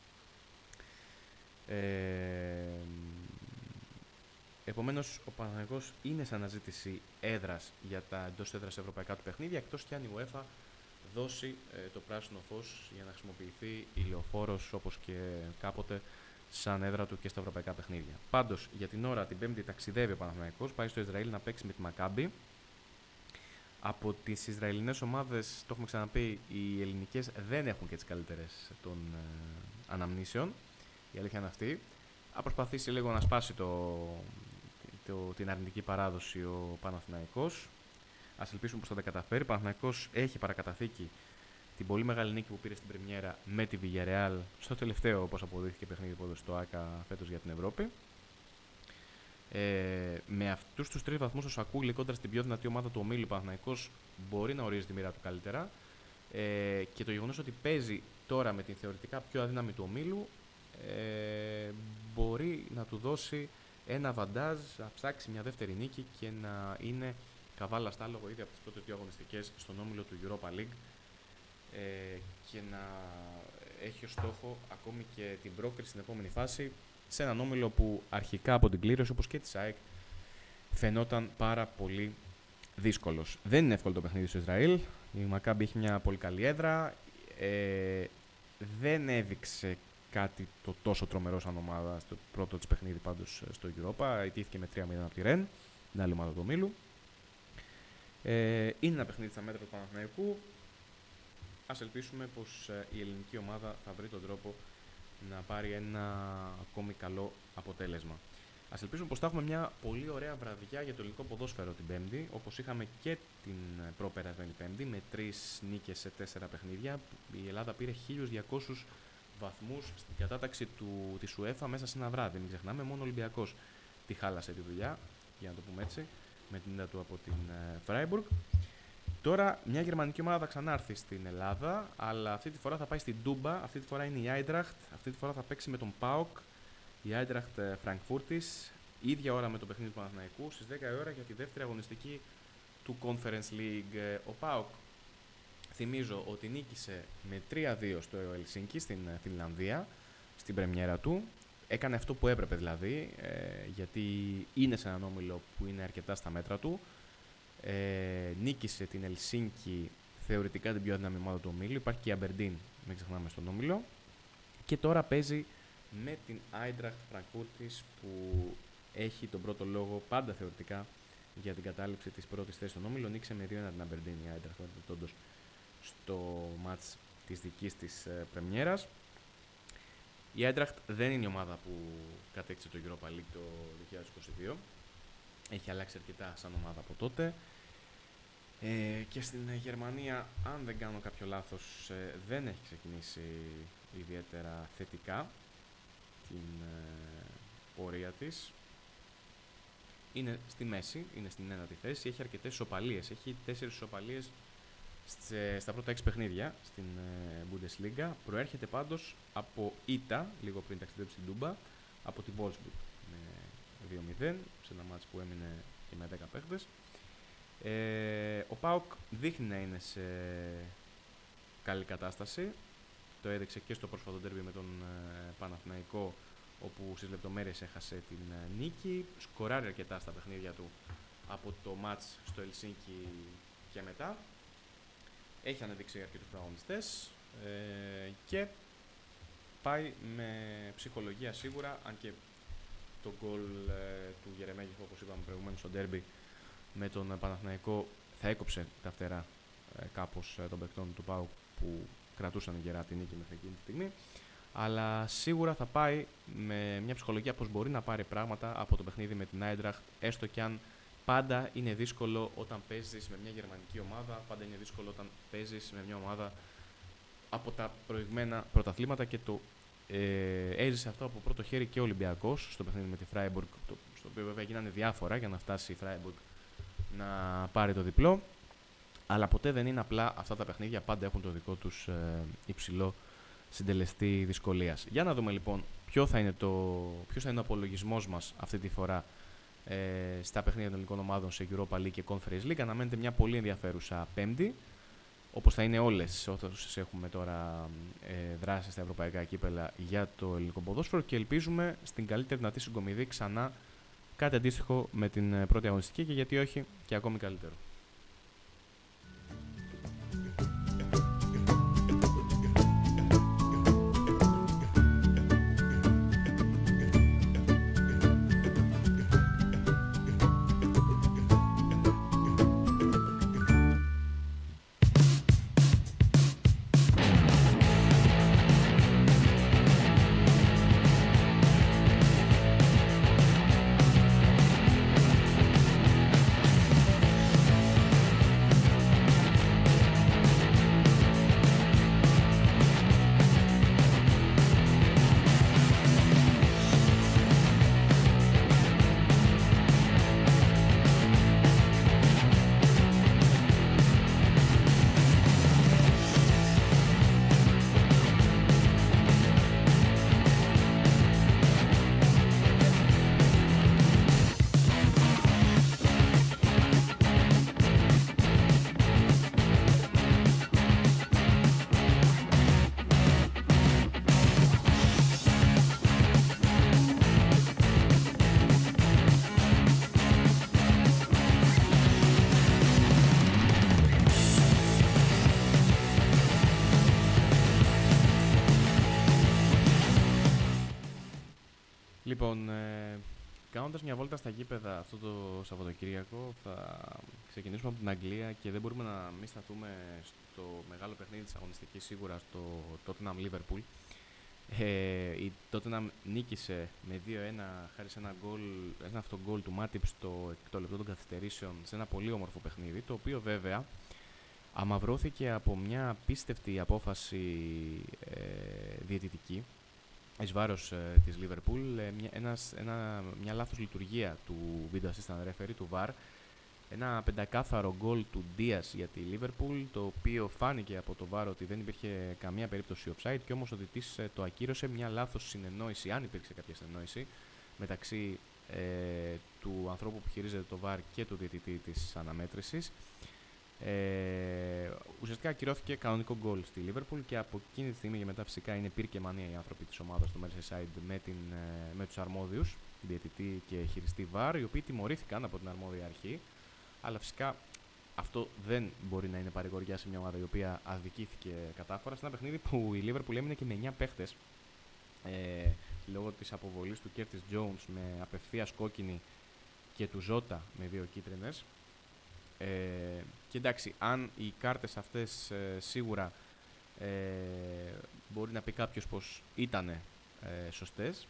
Ε, Επομένως, ο Παναθηναϊκός είναι σε αναζήτηση έδρας για τα εντός έδρας ευρωπαϊκά του παιχνίδια, εκτός κι αν η UEFA δώσει ε, το πράσινο φως για να χρησιμοποιηθεί η Λεωφόρος όπως και κάποτε σαν έδρα του και στα ευρωπαϊκά παιχνίδια. Πάντως, για την ώρα την Πέμπτη ταξιδεύει ο Παναθηναϊκός, πάει στο Ισραήλ να παίξει με τη Μακάμπι. Από τις Ισραηλινές ομάδες, το έχουμε ξαναπεί, οι ελληνικές δεν έχουν και τις καλύτερες των ε, αναμνήσεων. Η αλήθεια είναι αυτή. Θα προσπαθήσει λίγο να σπάσει το, το, την αρνητική παράδοση ο Παναθηναϊκός. Ας ελπίσουμε πως θα τα καταφέρει. Ο Παναθηναϊκός έχει παρακαταθήκη την πολύ μεγάλη νίκη που πήρε στην πρεμιέρα με τη Villarreal στο τελευταίο, όπως αποδείχθηκε, παιχνίδι που έδωσε στο ΆΚΑ φέτος για την Ευρώπη. Ε, με αυτούς τους τρεις βαθμούς ο Σακούλη κόντρα στην πιο δυνατή ομάδα του ομίλου, ο Παναθηναϊκός μπορεί να ορίζει τη μοίρα του καλύτερα. Ε, και το γεγονός ότι παίζει τώρα με την θεωρητικά πιο αδύναμη του ομίλου ε, μπορεί να του δώσει ένα βαντάζ, να ψάξει μια δεύτερη νίκη και να είναι καβάλα στάλογο ήδη από τις πρώτες δύο αγωνιστικές στον όμιλο του Europa League ε, και να έχει ως στόχο ακόμη και την πρόκριση στην επόμενη φάση σε έναν όμιλο που αρχικά από την κλήρωση, όπως και της ΑΕΚ, φαινόταν πάρα πολύ δύσκολος. Δεν είναι εύκολο το παιχνίδι στο Ισραήλ. Η Μακάμπι έχει μια πολύ καλή έδρα. Ε, δεν έδειξε κάτι το τόσο τρομερό σαν ομάδα στο πρώτο της παιχνίδι πάντως στο Europa. Ιτήθηκε με τρία μηδέν από τη Ρεν, την άλλη ομάδα του ομίλου. Ε, είναι ένα παιχνίδι στα μέτρα του Παναθηναϊκού. Ας ελπίσουμε πως η ελληνική ομάδα θα βρει τον τρόπο να πάρει ένα ακόμη καλό αποτέλεσμα. Ας ελπίσουμε πως θα έχουμε μια πολύ ωραία βραδιά για το ελληνικό ποδόσφαιρο την Πέμπτη, όπως είχαμε και την προπερασμένη Πέμπτη, με τρεις νίκες σε τέσσερα παιχνίδια. Η Ελλάδα πήρε χίλιους διακόσιους βαθμούς στην κατάταξη του, της UEFA μέσα σε ένα βράδυ. Μην ξεχνάμε, μόνο ο Ολυμπιακός τη χάλασε τη δουλειά, για να το πούμε έτσι, με την ήττα του από την Φράιμπουργκ. Τώρα μια γερμανική ομάδα θα ξανάρθει στην Ελλάδα, αλλά αυτή τη φορά θα πάει στην Τούμπα, αυτή τη φορά είναι η Άιντραχτ, αυτή τη φορά θα παίξει με τον ΠΑΟΚ, η Άιντραχτ Φραγκφούρτης, ίδια ώρα με το παιχνίδι του Παναθηναϊκού, στις δέκα η ώρα για τη δεύτερη αγωνιστική του Conference League. Ο ΠΑΟΚ, θυμίζω ότι νίκησε με τρία δύο στο Ελσίνκι στην Φινλανδία, στην πρεμιέρα του. Έκανε αυτό που έπρεπε δηλαδή, ε, γιατί είναι σε έναν όμιλο που είναι αρκετά στα μέτρα του. Ε, νίκησε την Ελσίνκι, θεωρητικά την πιο αδύναμη ομάδα του ομίλου. Υπάρχει και η Αμπερντίν, μην ξεχνάμε, στον όμιλο. Και τώρα παίζει με την Άιντραχτ Φραγκφούρτης, που έχει τον πρώτο λόγο πάντα θεωρητικά για την κατάληψη της πρώτης θέσης στον όμιλο. Νίκησε με δύο ένα την Αμπερντίν η Άιντραχτ Φραγκφούρτης στο μάτς της δικής της ε, πρεμιέρας. Η Άιντραχτ δεν είναι η ομάδα που κατέκτησε το Europa League το δύο χιλιάδες είκοσι δύο. Έχει αλλάξει αρκετά σαν ομάδα από τότε. Ε, και στην Γερμανία, αν δεν κάνω κάποιο λάθος, ε, δεν έχει ξεκινήσει ιδιαίτερα θετικά την ε, πορεία της. Είναι στη μέση, είναι στην ένατη θέση, έχει αρκετές ισοπαλίες. Έχει τέσσερις ισοπαλίες στα πρώτα έξι παιχνίδια στην ε, Bundesliga. Προέρχεται πάντως από ήττα, λίγο πριν ταξιδέψει στην Τούμπα, από την Wolfsburg με δύο μηδέν, σε ένα μάτς που έμεινε και με δέκα παίχτες. Ε, ο ΠΑΟΚ δείχνει να είναι σε καλή κατάσταση. Το έδειξε και στο πρόσφατο ντέρμπι με τον ε, Παναθηναϊκό, όπου στις λεπτομέρειες έχασε την ε, νίκη. Σκοράρει αρκετά στα παιχνίδια του από το μάτς στο Ελσίνκι και μετά. Έχει αναδείξει αρκετούς πρωταγωνιστές ε, και πάει με ψυχολογία σίγουρα, αν και το γκολ ε, του Γερεμέγεφ, όπως είπαμε προηγουμένως στο ντέρμπι με τον Παναθηναϊκό, θα έκοψε τα φτερά ε, κάπως ε, των παικτών του ΠΑΟΚ που κρατούσαν γερά την νίκη μέχρι εκείνη τη στιγμή. Αλλά σίγουρα θα πάει με μια ψυχολογία πως μπορεί να πάρει πράγματα από το παιχνίδι με την Άιντραχτ, έστω κι αν πάντα είναι δύσκολο όταν παίζεις με μια γερμανική ομάδα, πάντα είναι δύσκολο όταν παίζεις με μια ομάδα από τα προηγμένα πρωταθλήματα, και το ε, έζησε αυτό από πρώτο χέρι και ο Ολυμπιακός στο παιχνίδι με τη Φράιμπουργκ, στο οποίο βέβαια γίνανε διάφορα για να φτάσει η Φράιμπουργκ να πάρει το διπλό. Αλλά ποτέ δεν είναι απλά αυτά τα παιχνίδια, πάντα έχουν το δικό τους ε, υψηλό συντελεστή δυσκολίας. Για να δούμε λοιπόν ποιο θα είναι, το, ποιος θα είναι ο απολογισμός μας αυτή τη φορά ε, στα παιχνίδια των ελληνικών ομάδων σε Europa League και Conference League. Αναμένεται μια πολύ ενδιαφέρουσα Πέμπτη, όπως θα είναι όλες όσες έχουμε τώρα ε, δράσεις στα ευρωπαϊκά κύπελα για το ελληνικό ποδόσφαιρο, και ελπίζουμε στην καλύτερη δυνατή συγκομιδή ξανά κάτι αντίστοιχο με την πρώτη αγωνιστική, και γιατί όχι και ακόμη καλύτερο. Λοιπόν, ε, κάνοντας μια βόλτα στα γήπεδα αυτό το Σαββατοκύριακο, θα ξεκινήσουμε από την Αγγλία και δεν μπορούμε να μην σταθούμε στο μεγάλο παιχνίδι της αγωνιστικής, σίγουρα στο Tottenham Liverpool. Ε, η Tottenham νίκησε με δύο ένα χάρη σε ένα, goal, ένα αυτό γκολ του Matip στο έκτο λεπτό των καθυστερήσεων, σε ένα πολύ όμορφο παιχνίδι, το οποίο βέβαια αμαυρώθηκε από μια απίστευτη απόφαση ε, διαιτητική εις βάρος ε, της Liverpool, ε, μια, ένας, ένα, μια λάθος λειτουργία του video assistant referee, του βαρ, ένα πεντακάθαρο γκολ του Diaz για τη Liverpool, το οποίο φάνηκε από το βαρ ότι δεν υπήρχε καμία περίπτωση offside και όμως ο διαιτητής ε, το ακύρωσε, μια λάθος συνεννόηση, αν υπήρξε κάποια συνεννόηση, μεταξύ ε, του ανθρώπου που χειρίζεται το βαρ και του διαιτητή της αναμέτρησης. Ε, ουσιαστικά ακυρώθηκε κανονικό γκολ στη Liverpool και από εκείνη τη στιγμή και μετά φυσικά είναι πυρ και μανία οι άνθρωποι της ομάδας του Merseyside με, την, με τους αρμόδιους, διαιτητή και χειριστή βαρ, οι οποίοι τιμωρήθηκαν από την αρμόδια αρχή, αλλά φυσικά αυτό δεν μπορεί να είναι παρηγοριά σε μια ομάδα η οποία αδικήθηκε κατάφορα σε ένα παιχνίδι που η Liverpool έμεινε και με εννιά παίχτες ε, λόγω της αποβολής του Curtis Jones με απευθείας κόκκινη και του Ζώτα με δύο κίτρινες. Ε, και εντάξει, αν οι κάρτες αυτές ε, σίγουρα ε, μπορεί να πει κάποιος πως ήταν ε, σωστές,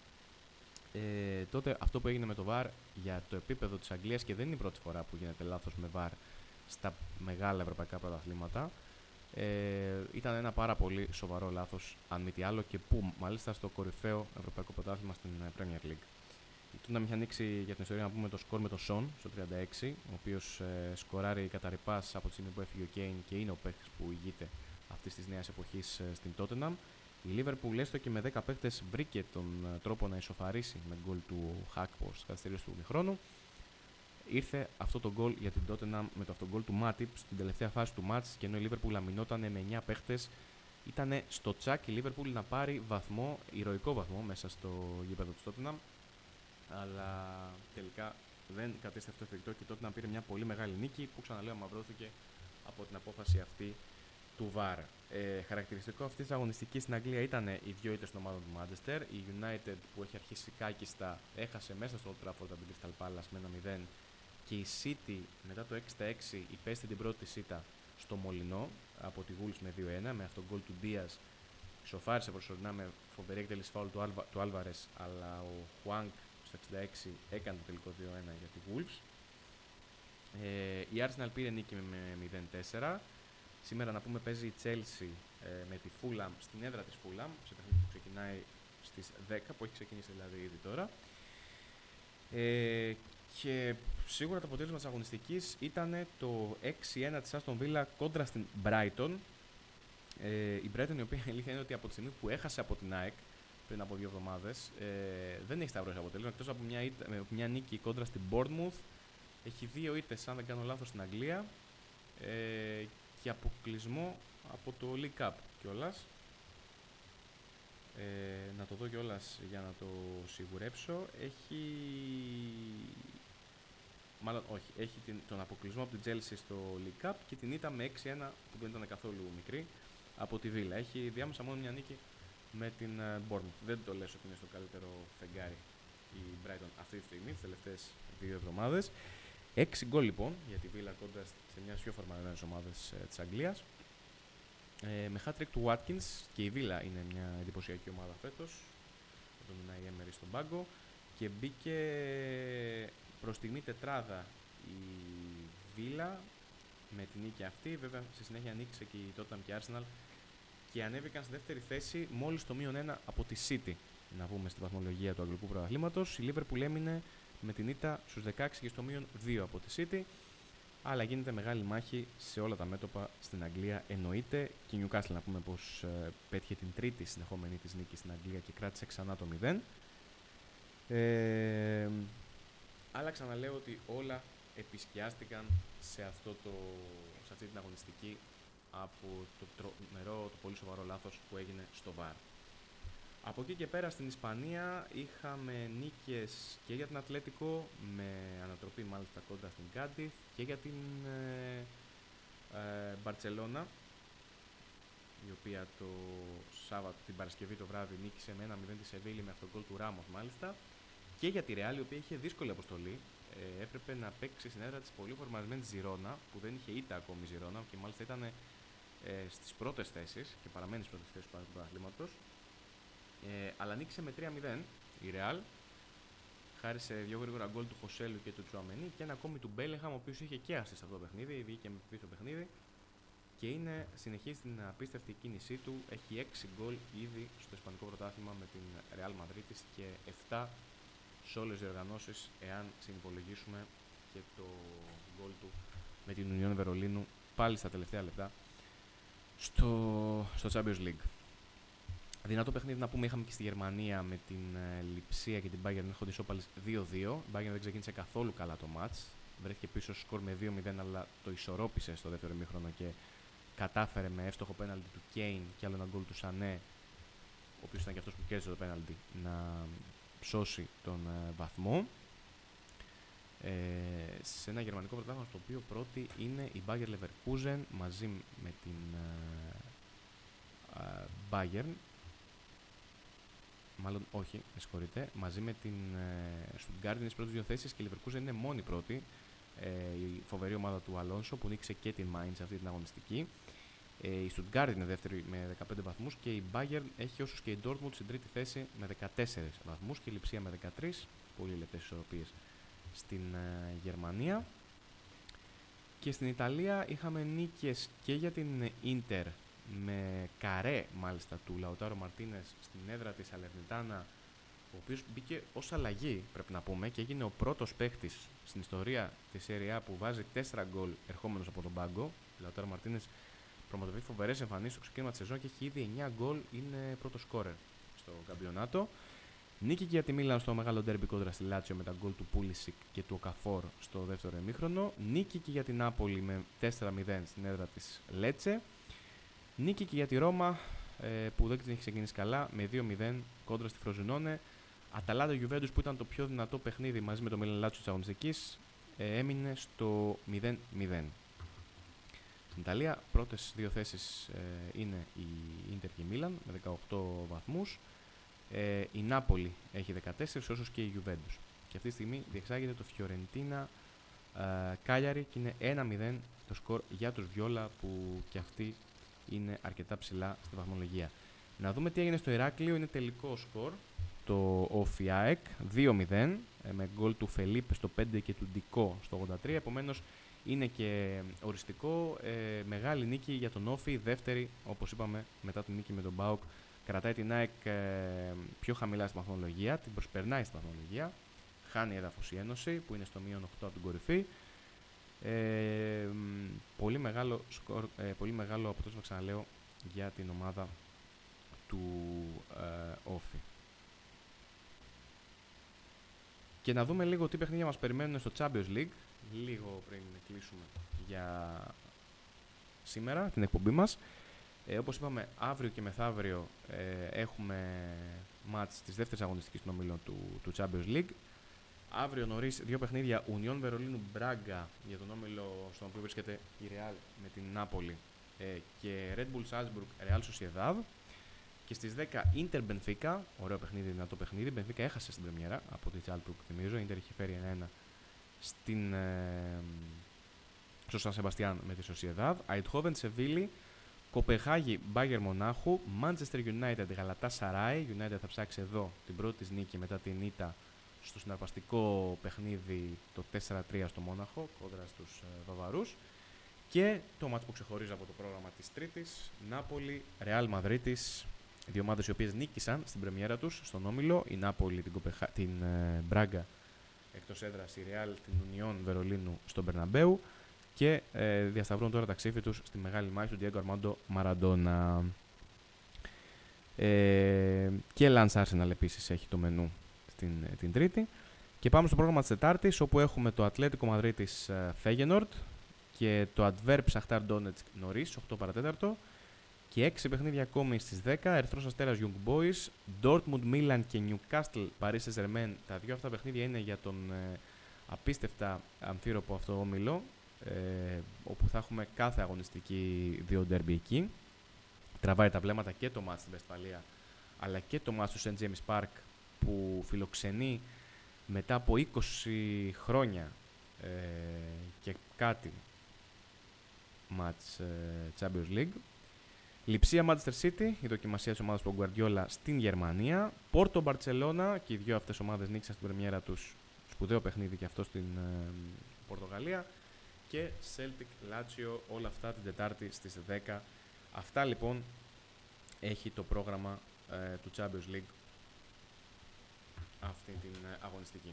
ε, τότε αυτό που έγινε με το βαρ για το επίπεδο της Αγγλίας, και δεν είναι η πρώτη φορά που γίνεται λάθος με βαρ στα μεγάλα ευρωπαϊκά πρωταθλήματα, ε, ήταν ένα πάρα πολύ σοβαρό λάθος, αν μη τι άλλο, και που μάλιστα στο κορυφαίο ευρωπαϊκό πρωτάθλημα στην Premier League. Να μην ανοίξει για την ιστορία να πούμε το σκορ με το Σον στο τριάντα έξι, ο οποίος ε, σκοράρει κατά ρηπάς από τη στιγμή που έφυγε ο Κέιν και είναι ο παίκτης που ηγείται αυτής της νέας εποχής ε, στην Tottenham. Η Liverpool έστω και με δέκα παίκτες βρήκε τον ε, τρόπο να ισοφαρίσει με γκολ του Χάκπο στις καθυστερήσεις του ημιχρόνου. Ήρθε αυτό το γκολ για την Tottenham με το αυτό γκολ του Matip στην τελευταία φάση του μάτς, και ενώ η Liverpool αμυνόταν με εννιά παίκτες, ήταν στο τσάκ η Liverpool να πάρει βαθμό, ηρωικό βαθμό μέσα στο γήπεδο του Tottenham. Αλλά τελικά δεν κατέστη αυτό εφικτό και τότε να πήρε μια πολύ μεγάλη νίκη που, ξαναλέω, αμαυρώθηκε από την απόφαση αυτή του βαρ. Ε, χαρακτηριστικό αυτή τη αγωνιστική στην Αγγλία ήταν οι δύο ήττες των ομάδων του Manchester. Η United, που έχει αρχίσει κάκιστα, έχασε μέσα στο Old Trafford από την Crystal Palace με ένα μηδέν, και η City μετά το έξι έξι υπέστη την πρώτη σίτα στο Μολυνό από τη Wolves με δύο ένα, με αυτόν γκολ του Diaz. Σοφάρισε προσωρινά με φοβερή εκτέλεση φάουλ του, Alva, του Alvarez, αλλά ο Χουάνκ στο εξήντα έξι έκανε το τελικό δύο ένα για τη Wolves. Ε, η Arsenal πήρε νίκη με μηδέν τέσσερα. Σήμερα να πούμε παίζει η Chelsea ε, με τη Fulham στην έδρα της Fulham, σε παιχνίδι που ξεκινάει στις δέκα, που έχει ξεκινήσει δηλαδή ήδη τώρα. Ε, και σίγουρα το αποτέλεσμα της αγωνιστικής ήταν το έξι ένα της Aston Villa κόντρα στην Brighton. Ε, η Brighton, η οποία η αλήθεια είναι ότι από τη στιγμή που έχασε από την ΑΕΚ πριν από δύο εβδομάδες, ε, δεν έχει σταυρώσει αποτέλεσμα, εκτός από μια, ήττα, μια νίκη κόντρα στην Bournemouth. Έχει δύο ήττες, αν δεν κάνω λάθος, στην Αγγλία, ε, και αποκλεισμό από το League Cup κιόλας. Ε, να το δω κιόλας για να το σιγουρέψω. Έχει... Μάλλον όχι, έχει την, τον αποκλεισμό από την Chelsea στο League Cup και την ήττα με έξι ένα που δεν ήταν καθόλου μικρή από τη Villa. Έχει διάμεσα μόνο μια νίκη με την Bournemouth. Δεν το λες ότι είναι στο καλύτερο φεγγάρι η Brighton αυτή τη στιγμή, τις τελευταίες δύο εβδομάδες. Έξι γκολ λοιπόν για τη Villa κόντρα σε μια πιο φορμαρισμένες ομάδες ε, της Αγγλίας. Ε, με hat-trick του Watkins, και η Villa είναι μια εντυπωσιακή ομάδα φέτος, με τον Unai Emery στον πάγκο, και μπήκε προς στιγμή τετράδα η Villa με την νίκη αυτή. Βέβαια στη συνέχεια νίκησε και η Tottenham και η Arsenal και ανέβηκαν στη δεύτερη θέση μόλις το μείον ένα από τη City. Να πούμε στη βαθμολογία του αγγλικού πρωταθλήματος. Η Liverpool έμεινε με την ήττα στους δεκαέξι και στο μείον δύο από τη City. Αλλά γίνεται μεγάλη μάχη σε όλα τα μέτωπα στην Αγγλία, εννοείται. Και η Newcastle, να πούμε πως ε, πέτυχε την τρίτη συνεχόμενη της νίκη στην Αγγλία και κράτησε ξανά το μηδέν. Ε, αλλά ξαναλέω ότι όλα επισκιάστηκαν σε, αυτό το, σε αυτή την αγωνιστική από το τρομερό, το πολύ σοβαρό λάθος που έγινε στο βαρ. Από εκεί και πέρα στην Ισπανία είχαμε νίκες και για την Ατλέτικο, με ανατροπή μάλιστα κόντρα στην Κάντιθ, και για την Μπαρτσελώνα, ε, η οποία το Σάββατο, την Παρασκευή το βράδυ, νίκησε με ένα μηδέν τη Σεβίλη με αυτόν τον γκολ του Ράμος μάλιστα. Και για τη Ρεάλ, η οποία είχε δύσκολη αποστολή, ε, έπρεπε να παίξει στην έδρα της πολύ φορμαρισμένης Ζιρόνα, που δεν είχε ήττα ακόμη η Ζιρόνα και μάλιστα ήταν ε, στις πρώτες θέσεις και παραμένει στις πρώτες θέσεις του πρωταθλήματος. Ε, αλλά νίκησε με τρία μηδέν η Ρεάλ, χάρη σε δύο γρήγορα γκολ του Χωσέλου και του Τσουαμενί και ένα ακόμη του Μπέλεγχαμ, ο οποίος είχε και assist σε αυτό το παιχνίδι, βγήκε με πίσω παιχνίδι και είναι συνεχίζει την απίστευτη κίνησή του. Έχει έξι γκολ ήδη στο Ισπανικό πρωτάθλημα με την Real Madrid και επτά σε όλες τις διοργανώσεις, εάν συνυπολογίσουμε και το γκολ του με την Union Βερολίνου πάλι στα τελευταία λεπτά στο, στο Champions League. Δυνατό παιχνίδι να πούμε είχαμε και στη Γερμανία με την ε, Λιψία και την Bayern έχοντας ισόπαλες δύο δύο. Η Bayern δεν ξεκίνησε καθόλου καλά το μάτς. Βρέθηκε πίσω σκορ με δύο μηδέν, αλλά το ισορρόπησε στο δεύτερο ημίχρονο και κατάφερε με εύστοχο πέναλτι του Κέιν και άλλο ένα γκολ του Σανέ, ο οποίος ήταν και αυτός που κέρδισε το πέναλτι, να ψώσει τον ε, βαθμό. Ε, σε ένα γερμανικό πρωτάθλημα στο οποίο πρώτη είναι η Bayer Leverkusen μαζί με την ε, ε, Bayern. Μάλλον όχι, με συγχωρείτε. Μαζί με την ε, Stuttgart είναι στις πρώτες δύο θέσεις και η Leverkusen είναι μόνη πρώτη. Ε, η φοβερή ομάδα του Αλόνσο που νίκησε και την Mainz σε αυτή την αγωνιστική. Ε, η Stuttgart είναι δεύτερη με δεκαπέντε βαθμούς και η Bayern έχει όσους και η Dortmund στην τρίτη θέση με δεκατέσσερις βαθμούς και η Λιψία με δεκατρείς. Πολύ λεπτές ισορροπίες στην ε, Γερμανία. Και στην Ιταλία είχαμε νίκες και για την Inter με καρέ μάλιστα του Λαουτάρο Μαρτίνες στην έδρα της Αλερνιτάνα, ο οποίος μπήκε ως αλλαγή πρέπει να πούμε και έγινε ο πρώτος παίχτης στην ιστορία της Serie A που βάζει τέσσερα γκολ ερχόμενος από τον πάγκο. Ο Λαουτάρο Μαρτίνες πραγματοποιεί φοβερές εμφανίσεις στο ξεκίνημα της σεζόν και έχει ήδη εννιά γκολ, είναι πρώτος σκόρερ στο καμπιονάτο. Νίκη και για τη Μίλαν στο μεγάλο ντέρμπι κόντρα στη Λάτσιο με τα γκολ του Πούλισικ και του Οκαφόρ στο δεύτερο ημίχρονο. Νίκη και για την Νάπολη με τέσσερα μηδέν στην έδρα της Λέτσε. Νίκη και για τη Ρώμα ε, που δεν την έχει ξεκινήσει καλά με δύο μηδέν κόντρα στη Φροζινόνε. Αταλάντα Γιουβέντους που ήταν το πιο δυνατό παιχνίδι μαζί με το Μίλαν Λάτσιο της αγωνιστικής ε, έμεινε στο μηδέν μηδέν. Στην Ιταλία πρώτες δύο θέσεις ε, είναι η Ίντερ και η Μίλαν με δεκαοκτώ βαθμούς. Ε, η Νάπολη έχει δεκατέσσερις όσους και η Γιουβέντους. Και αυτή τη στιγμή διεξάγεται το Φιωρεντίνα ε, Κάλιαρη και είναι ένα μηδέν το σκορ για τους Βιόλα που και αυτοί είναι αρκετά ψηλά στη βαθμολογία. Να δούμε τι έγινε στο Ηράκλειο. Είναι τελικό σκορ το Όφι-ΑΕΚ δύο μηδέν ε, με γκολ του Φελίπε στο πέντε και του Ντικό στο ογδόντα τρία. Επομένως είναι και οριστικό. Ε, μεγάλη νίκη για τον Όφι, δεύτερη όπως είπαμε μετά την νίκη με τον ΠΑΟΚ. Κρατάει την ΑΕΚ ε, πιο χαμηλά στη βαθμολογία, την προσπερνάει στη βαθμολογία. Χάνει έδαφος η Ένωση που είναι στο μείον οκτώ από την κορυφή. Ε, πολύ μεγάλο σκορ, ε, πολύ μεγάλο αποτέλεσμα ξαναλέω για την ομάδα του ε, Όφι. Και να δούμε λίγο τι παιχνίδια μας περιμένουν στο Champions League λίγο πριν κλείσουμε για σήμερα την εκπομπή μας. Ε, όπως είπαμε, αύριο και μεθαύριο ε, έχουμε μάτς της δεύτερης αγωνιστικής των ομίλων του, του Champions League. Αύριο νωρίς δύο παιχνίδια Union Βερολίνου Μπράγκα για τον όμιλο στον οποίο βρίσκεται η Real με την Νάπολη ε, και Red Bull Salzburg Real Sociedad. Και στις δέκα Inter Benfica, ωραίο παιχνίδι, δυνατό παιχνίδι. Benfica έχασε στην πρεμιέρα από τη Salzburg, θυμίζω. Inter είχε φέρει ένα ένα στην, ε, στο Σαν Σεμπαστιάν με τη Sociedad. Eindhoven Σεβίλη, Κοπεχάγη Bayern Μονάχου, Manchester United Galatasaray. United θα ψάξει εδώ την πρώτη της νίκη μετά την ήττα στο συναρπαστικό παιχνίδι το τέσσερα τρία στο Μόναχο κόντρα στους ε, Βαβαρούς. Και το μάτς που ξεχωρίζει από το πρόγραμμα της Τρίτης, Νάπολη Ρεάλ Μαδρίτης, δύο ομάδες οι οποίες νίκησαν στην πρεμιέρα τους στον όμιλο. Η Νάπολη την, Κοπεχα... την ε, Μπράγκα εκτός έδρας, η Ρεάλ την Ουνιόν Βερολίνου στον Μπερναμπέου και ε, διασταυρούν τώρα τα ξύφη τους στη μεγάλη μάχη του Διέγκο Αρμάντο Μαραντόνα. Ε, και Λανς Άρσεναλ επίσης έχει το μενού την, την Τρίτη. Και πάμε στο πρόγραμμα της Τετάρτης, όπου έχουμε το Ατλέτικο Μαδρίτης Φέγενορντ και το Αντβέρπ Σαχτάρ Ντόνετσκ νωρίς, οκτώ παρά τέταρτο. Και έξι παιχνίδια ακόμη στις δέκα, Ερυθρός Αστέρας Young Boys, Dortmund Milan και Newcastle Paris Saint-Germain. Τα δύο αυτά παιχνίδια είναι για τον ε, απίστευτα αμφίροπο αυτό όμιλο, ε, όπου θα έχουμε κάθε αγωνιστική δύο ντέρμπι εκεί. τραβάει τα βλέμματα και το μάτς στην Βεσφαλία, αλλά και το μάτς του Σεντ Τζέιμς Πάρκ που φιλοξενεί μετά από είκοσι χρόνια ε, και κάτι μάτς ε, Champions League. Λειψία Manchester City, η δοκιμασία της ομάδας του Guardiola στην Γερμανία. Πόρτο Μπαρτσελώνα, και οι δύο αυτές ομάδες νίκησαν στην πρεμιέρα τους, σπουδαίο παιχνίδι και αυτό στην ε, Πορτογαλία. Και Celtic Lazio, όλα αυτά την Τετάρτη στις δέκα. Αυτά λοιπόν έχει το πρόγραμμα ε, του Champions League αυτή την ε, αγωνιστική.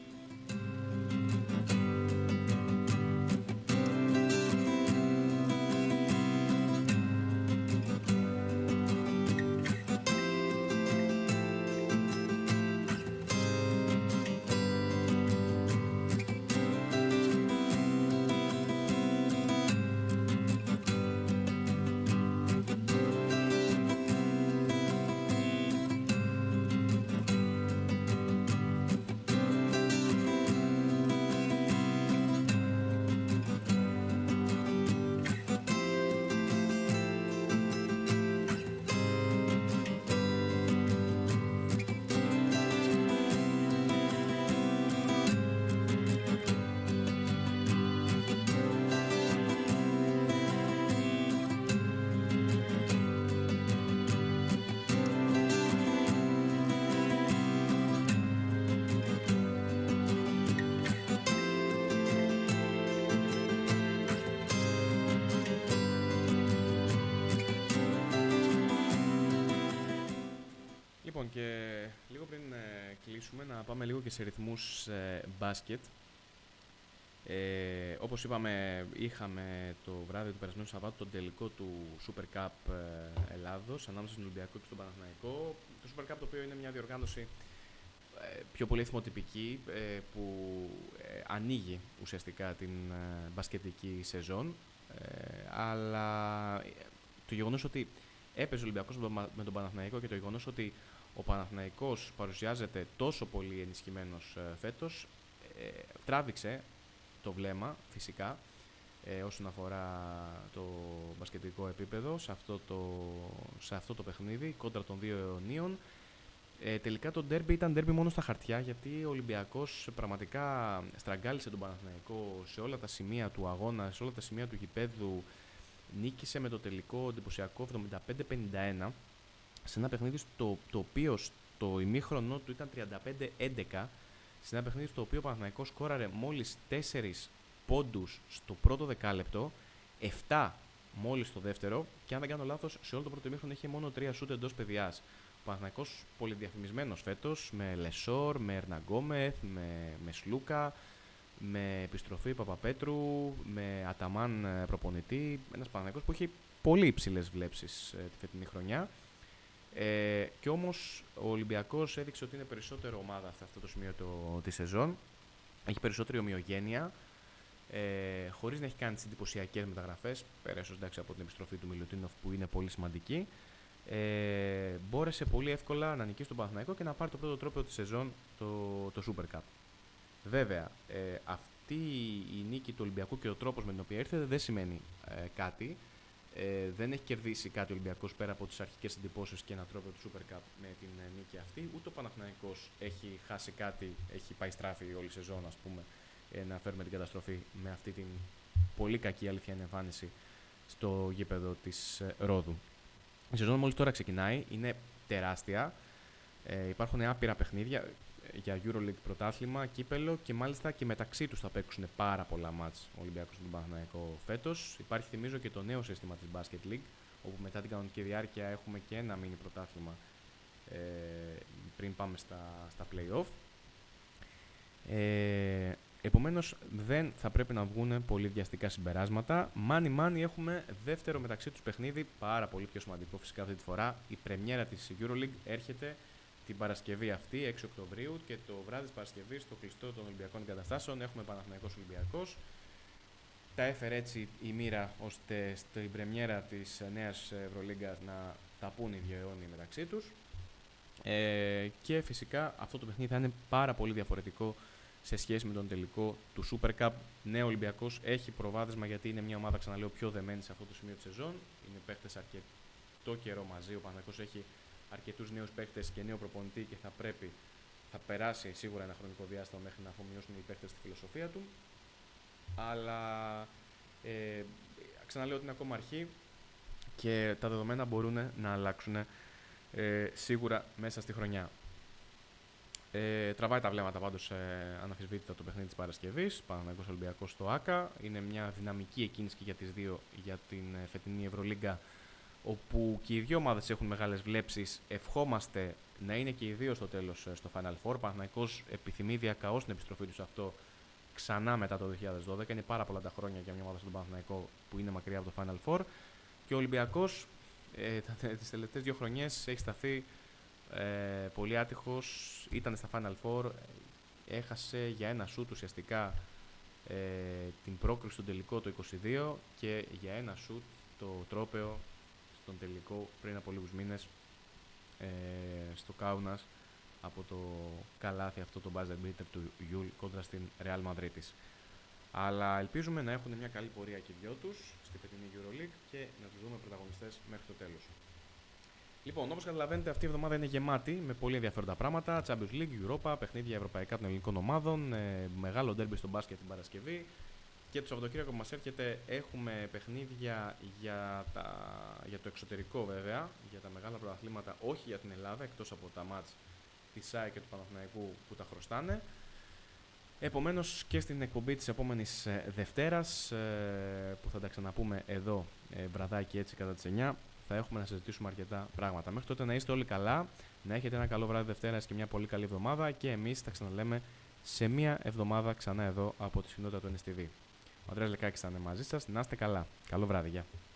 Και λίγο πριν ε, κλείσουμε, να πάμε λίγο και σε ρυθμούς ε, μπάσκετ. Ε, όπως είπαμε, είχαμε το βράδυ του περασμένου Σαββάτου τον τελικό του Super Cup ε, Ελλάδος ανάμεσα στον Ολυμπιακό και στον Παναθηναϊκό. Το Super Cup, το οποίο είναι μια διοργάνωση ε, πιο πολύ εθιμοτυπική, ε, που ε, ανοίγει ουσιαστικά την ε, μπασκετική σεζόν. Ε, αλλά ε, το γεγονός ότι έπαιζε ο Ολυμπιακός με τον, με τον Παναθηναϊκό και το γεγονός ότι ο Παναθηναϊκός παρουσιάζεται τόσο πολύ ενισχυμένος ε, φέτος, ε, τράβηξε το βλέμμα φυσικά ε, όσον αφορά το μπασκετικό επίπεδο σε αυτό το, σε αυτό το παιχνίδι κόντρα των δύο αιωνίων. Ε, τελικά το ντέρμπι ήταν ντέρμπι μόνο στα χαρτιά, γιατί ο Ολυμπιακός πραγματικά στραγγάλισε τον Παναθηναϊκό σε όλα τα σημεία του αγώνα, σε όλα τα σημεία του γηπέδου. Νίκησε με το τελικό εντυπωσιακό εβδομήντα πέντε πενήντα ένα σε ένα παιχνίδι στο το οποίο στο ημίχρονο του ήταν τριάντα πέντε έντεκα, σε ένα παιχνίδι στο οποίο ο Παναθηναϊκός σκόραρε μόλις τέσσερις πόντους στο πρώτο δεκάλεπτο, επτά μόλις στο δεύτερο, και αν δεν κάνω λάθος, σε όλο το πρώτο ημίχρονο είχε μόνο τρία σούτ εντός παιδιάς. Ο Παναθηναϊκός πολυδιαφημισμένος φέτος, με Λεσόρ, με Ερναγκόμεθ, με, με Σλούκα, με επιστροφή Παπαπέτρου, με Αταμάν προπονητή. Ένας Παναθηναϊκός που έχει πολύ υψηλές βλέψεις ε, τη φετινή χρονιά. Ε, και όμως ο Ολυμπιακός έδειξε ότι είναι περισσότερο ομάδα σε αυτό το σημείο το, τη σεζόν. Έχει περισσότερη ομοιογένεια, ε, χωρίς να έχει κάνει τις εντυπωσιακές μεταγραφές, πέρα ίσως εντάξει από την επιστροφή του Μιλουτίνοφ που είναι πολύ σημαντική. Ε, μπόρεσε πολύ εύκολα να νικήσει τον Παναθηναϊκό και να πάρει το πρώτο τρόπαιο τη σεζόν, το, το Super Cup. Βέβαια, ε, αυτή η νίκη του Ολυμπιακού και ο τρόπος με τον οποίο ήρθε δεν σημαίνει ε, κάτι. Ε, δεν έχει κερδίσει κάτι ο Ολυμπιακός πέρα από τις αρχικές εντυπώσεις και ένα τρόπο του Super Cup με την ε, νίκη αυτή. Ούτε ο Παναθηναϊκός έχει χάσει κάτι, έχει πάει στράφη όλη η σεζόν, ας πούμε, ε, να φέρουμε την καταστροφή με αυτή την πολύ κακή αληθιανή εμφάνιση στο γήπεδο της ε, Ρόδου. Η σεζόν μόλις τώρα ξεκινάει, είναι τεράστια. Ε, υπάρχουν άπειρα παιχνίδια για EuroLeague πρωτάθλημα, κύπελο, και μάλιστα και μεταξύ τους θα παίξουν πάρα πολλά μάτς ο Ολυμπιακός με τον Παναθηναϊκό φέτος. Υπάρχει, θυμίζω, και το νέο σύστημα της Basket League, όπου μετά την κανονική διάρκεια έχουμε και ένα μίνι πρωτάθλημα ε, πριν πάμε στα, στα play-off. Ε, επομένως δεν θα πρέπει να βγουν πολύ βιαστικά συμπεράσματα. Μάνι μάνι έχουμε δεύτερο μεταξύ τους παιχνίδι, πάρα πολύ πιο σημαντικό φυσικά αυτή τη φορά. Η πρεμιέρα της EuroLeague έρχεται την Παρασκευή αυτή, έξι Οκτωβρίου, και το βράδυ της Παρασκευής, στο κλειστό των Ολυμπιακών Εγκαταστάσεων, έχουμε Παναθηναϊκός Ολυμπιακός. Τα έφερε έτσι η μοίρα, ώστε στην πρεμιέρα της νέας Ευρωλίγκας να τα πούν οι δύο αιώνιοι μεταξύ τους. Ε, και φυσικά αυτό το παιχνίδι θα είναι πάρα πολύ διαφορετικό σε σχέση με τον τελικό του Super Cup. Ναι, ο Ολυμπιακός έχει προβάδισμα, γιατί είναι μια ομάδα, ξαναλέω, πιο δεμένη σε αυτό το σημείο της σεζόν. Είναι παίχτες αρκε... αρκετό καιρό μαζί. Ο Παναθηναϊκός έχει αρκετούς νέους παίκτες και νέο προπονητή και θα πρέπει, θα περάσει σίγουρα ένα χρονικό διάστημα μέχρι να αφομοιώσουν οι παίκτες τη φιλοσοφία του. Αλλά ε, ξαναλέω ότι είναι ακόμα αρχή και τα δεδομένα μπορούν να αλλάξουν ε, σίγουρα μέσα στη χρονιά. Ε, τραβάει τα βλέμματα πάντως ε, αναμφισβήτητα το παιχνίδι της Παρασκευής, Παναθηναϊκός Ολυμπιακός στο ΆΚΑ. Είναι μια δυναμική εκκίνηση και για τις δύο για την ε, φετινή Ευρωλίγκα, όπου και οι δύο ομάδες έχουν μεγάλες βλέψεις. Ευχόμαστε να είναι και οι δύο στο τέλος ε, στο Final Four. Παναθηναϊκός επιθυμεί διακαώς την επιστροφή του σε αυτό ξανά μετά το δύο χιλιάδες δώδεκα. Είναι πάρα πολλά τα χρόνια για μια ομάδα στον Παναθηναϊκό που είναι μακριά από το Final Four. Και ο Ολυμπιακός ε, τις τελευταίες δύο χρονιές έχει σταθεί ε, πολύ άτυχος. Ήταν στα Final Four, έχασε για ένα σούτ ουσιαστικά ε, την πρόκριση στον τελικό το είκοσι δύο και για ένα σούτ το τρόπαιο στον τελικό πριν από λίγους μήνες ε, στο Κάουνας από το καλάθι αυτό το buzzer beater του Γιούλ κόντρα στην Real Madrid. Αλλά ελπίζουμε να έχουν μια καλή πορεία και οι δυο τους στη φετινή EuroLeague και να τους δούμε πρωταγωνιστές μέχρι το τέλος. Λοιπόν, όπως καταλαβαίνετε, αυτή η εβδομάδα είναι γεμάτη με πολύ ενδιαφέροντα πράγματα. Champions League, Europa, παιχνίδια ευρωπαϊκά των ελληνικών ομάδων, ε, μεγάλο ντέρμπι στο μπάσκετ την Παρασκευή. Και το Σαββατοκύριακο που μας έρχεται έχουμε παιχνίδια για, τα, για το εξωτερικό βέβαια, για τα μεγάλα πρωταθλήματα, όχι για την Ελλάδα, εκτός από τα μάτς της ΣΑΕ και του Παναθηναϊκού που τα χρωστάνε. Επομένως και στην εκπομπή της επόμενης ε, Δευτέρας, ε, που θα τα ξαναπούμε εδώ ε, βραδάκι έτσι κατά τις εννιά, θα έχουμε να συζητήσουμε αρκετά πράγματα. Μέχρι τότε να είστε όλοι καλά, να έχετε ένα καλό βράδυ Δευτέρας και μια πολύ καλή εβδομάδα και εμείς θα ξαναλέμε σε μια εβδομάδα ξανά εδώ από τη συχνότητα του N S T V. Ο Ανδρέας Λεκάκης θα είναι μαζί σας. Να είστε καλά. Καλό βράδυ. Γεια.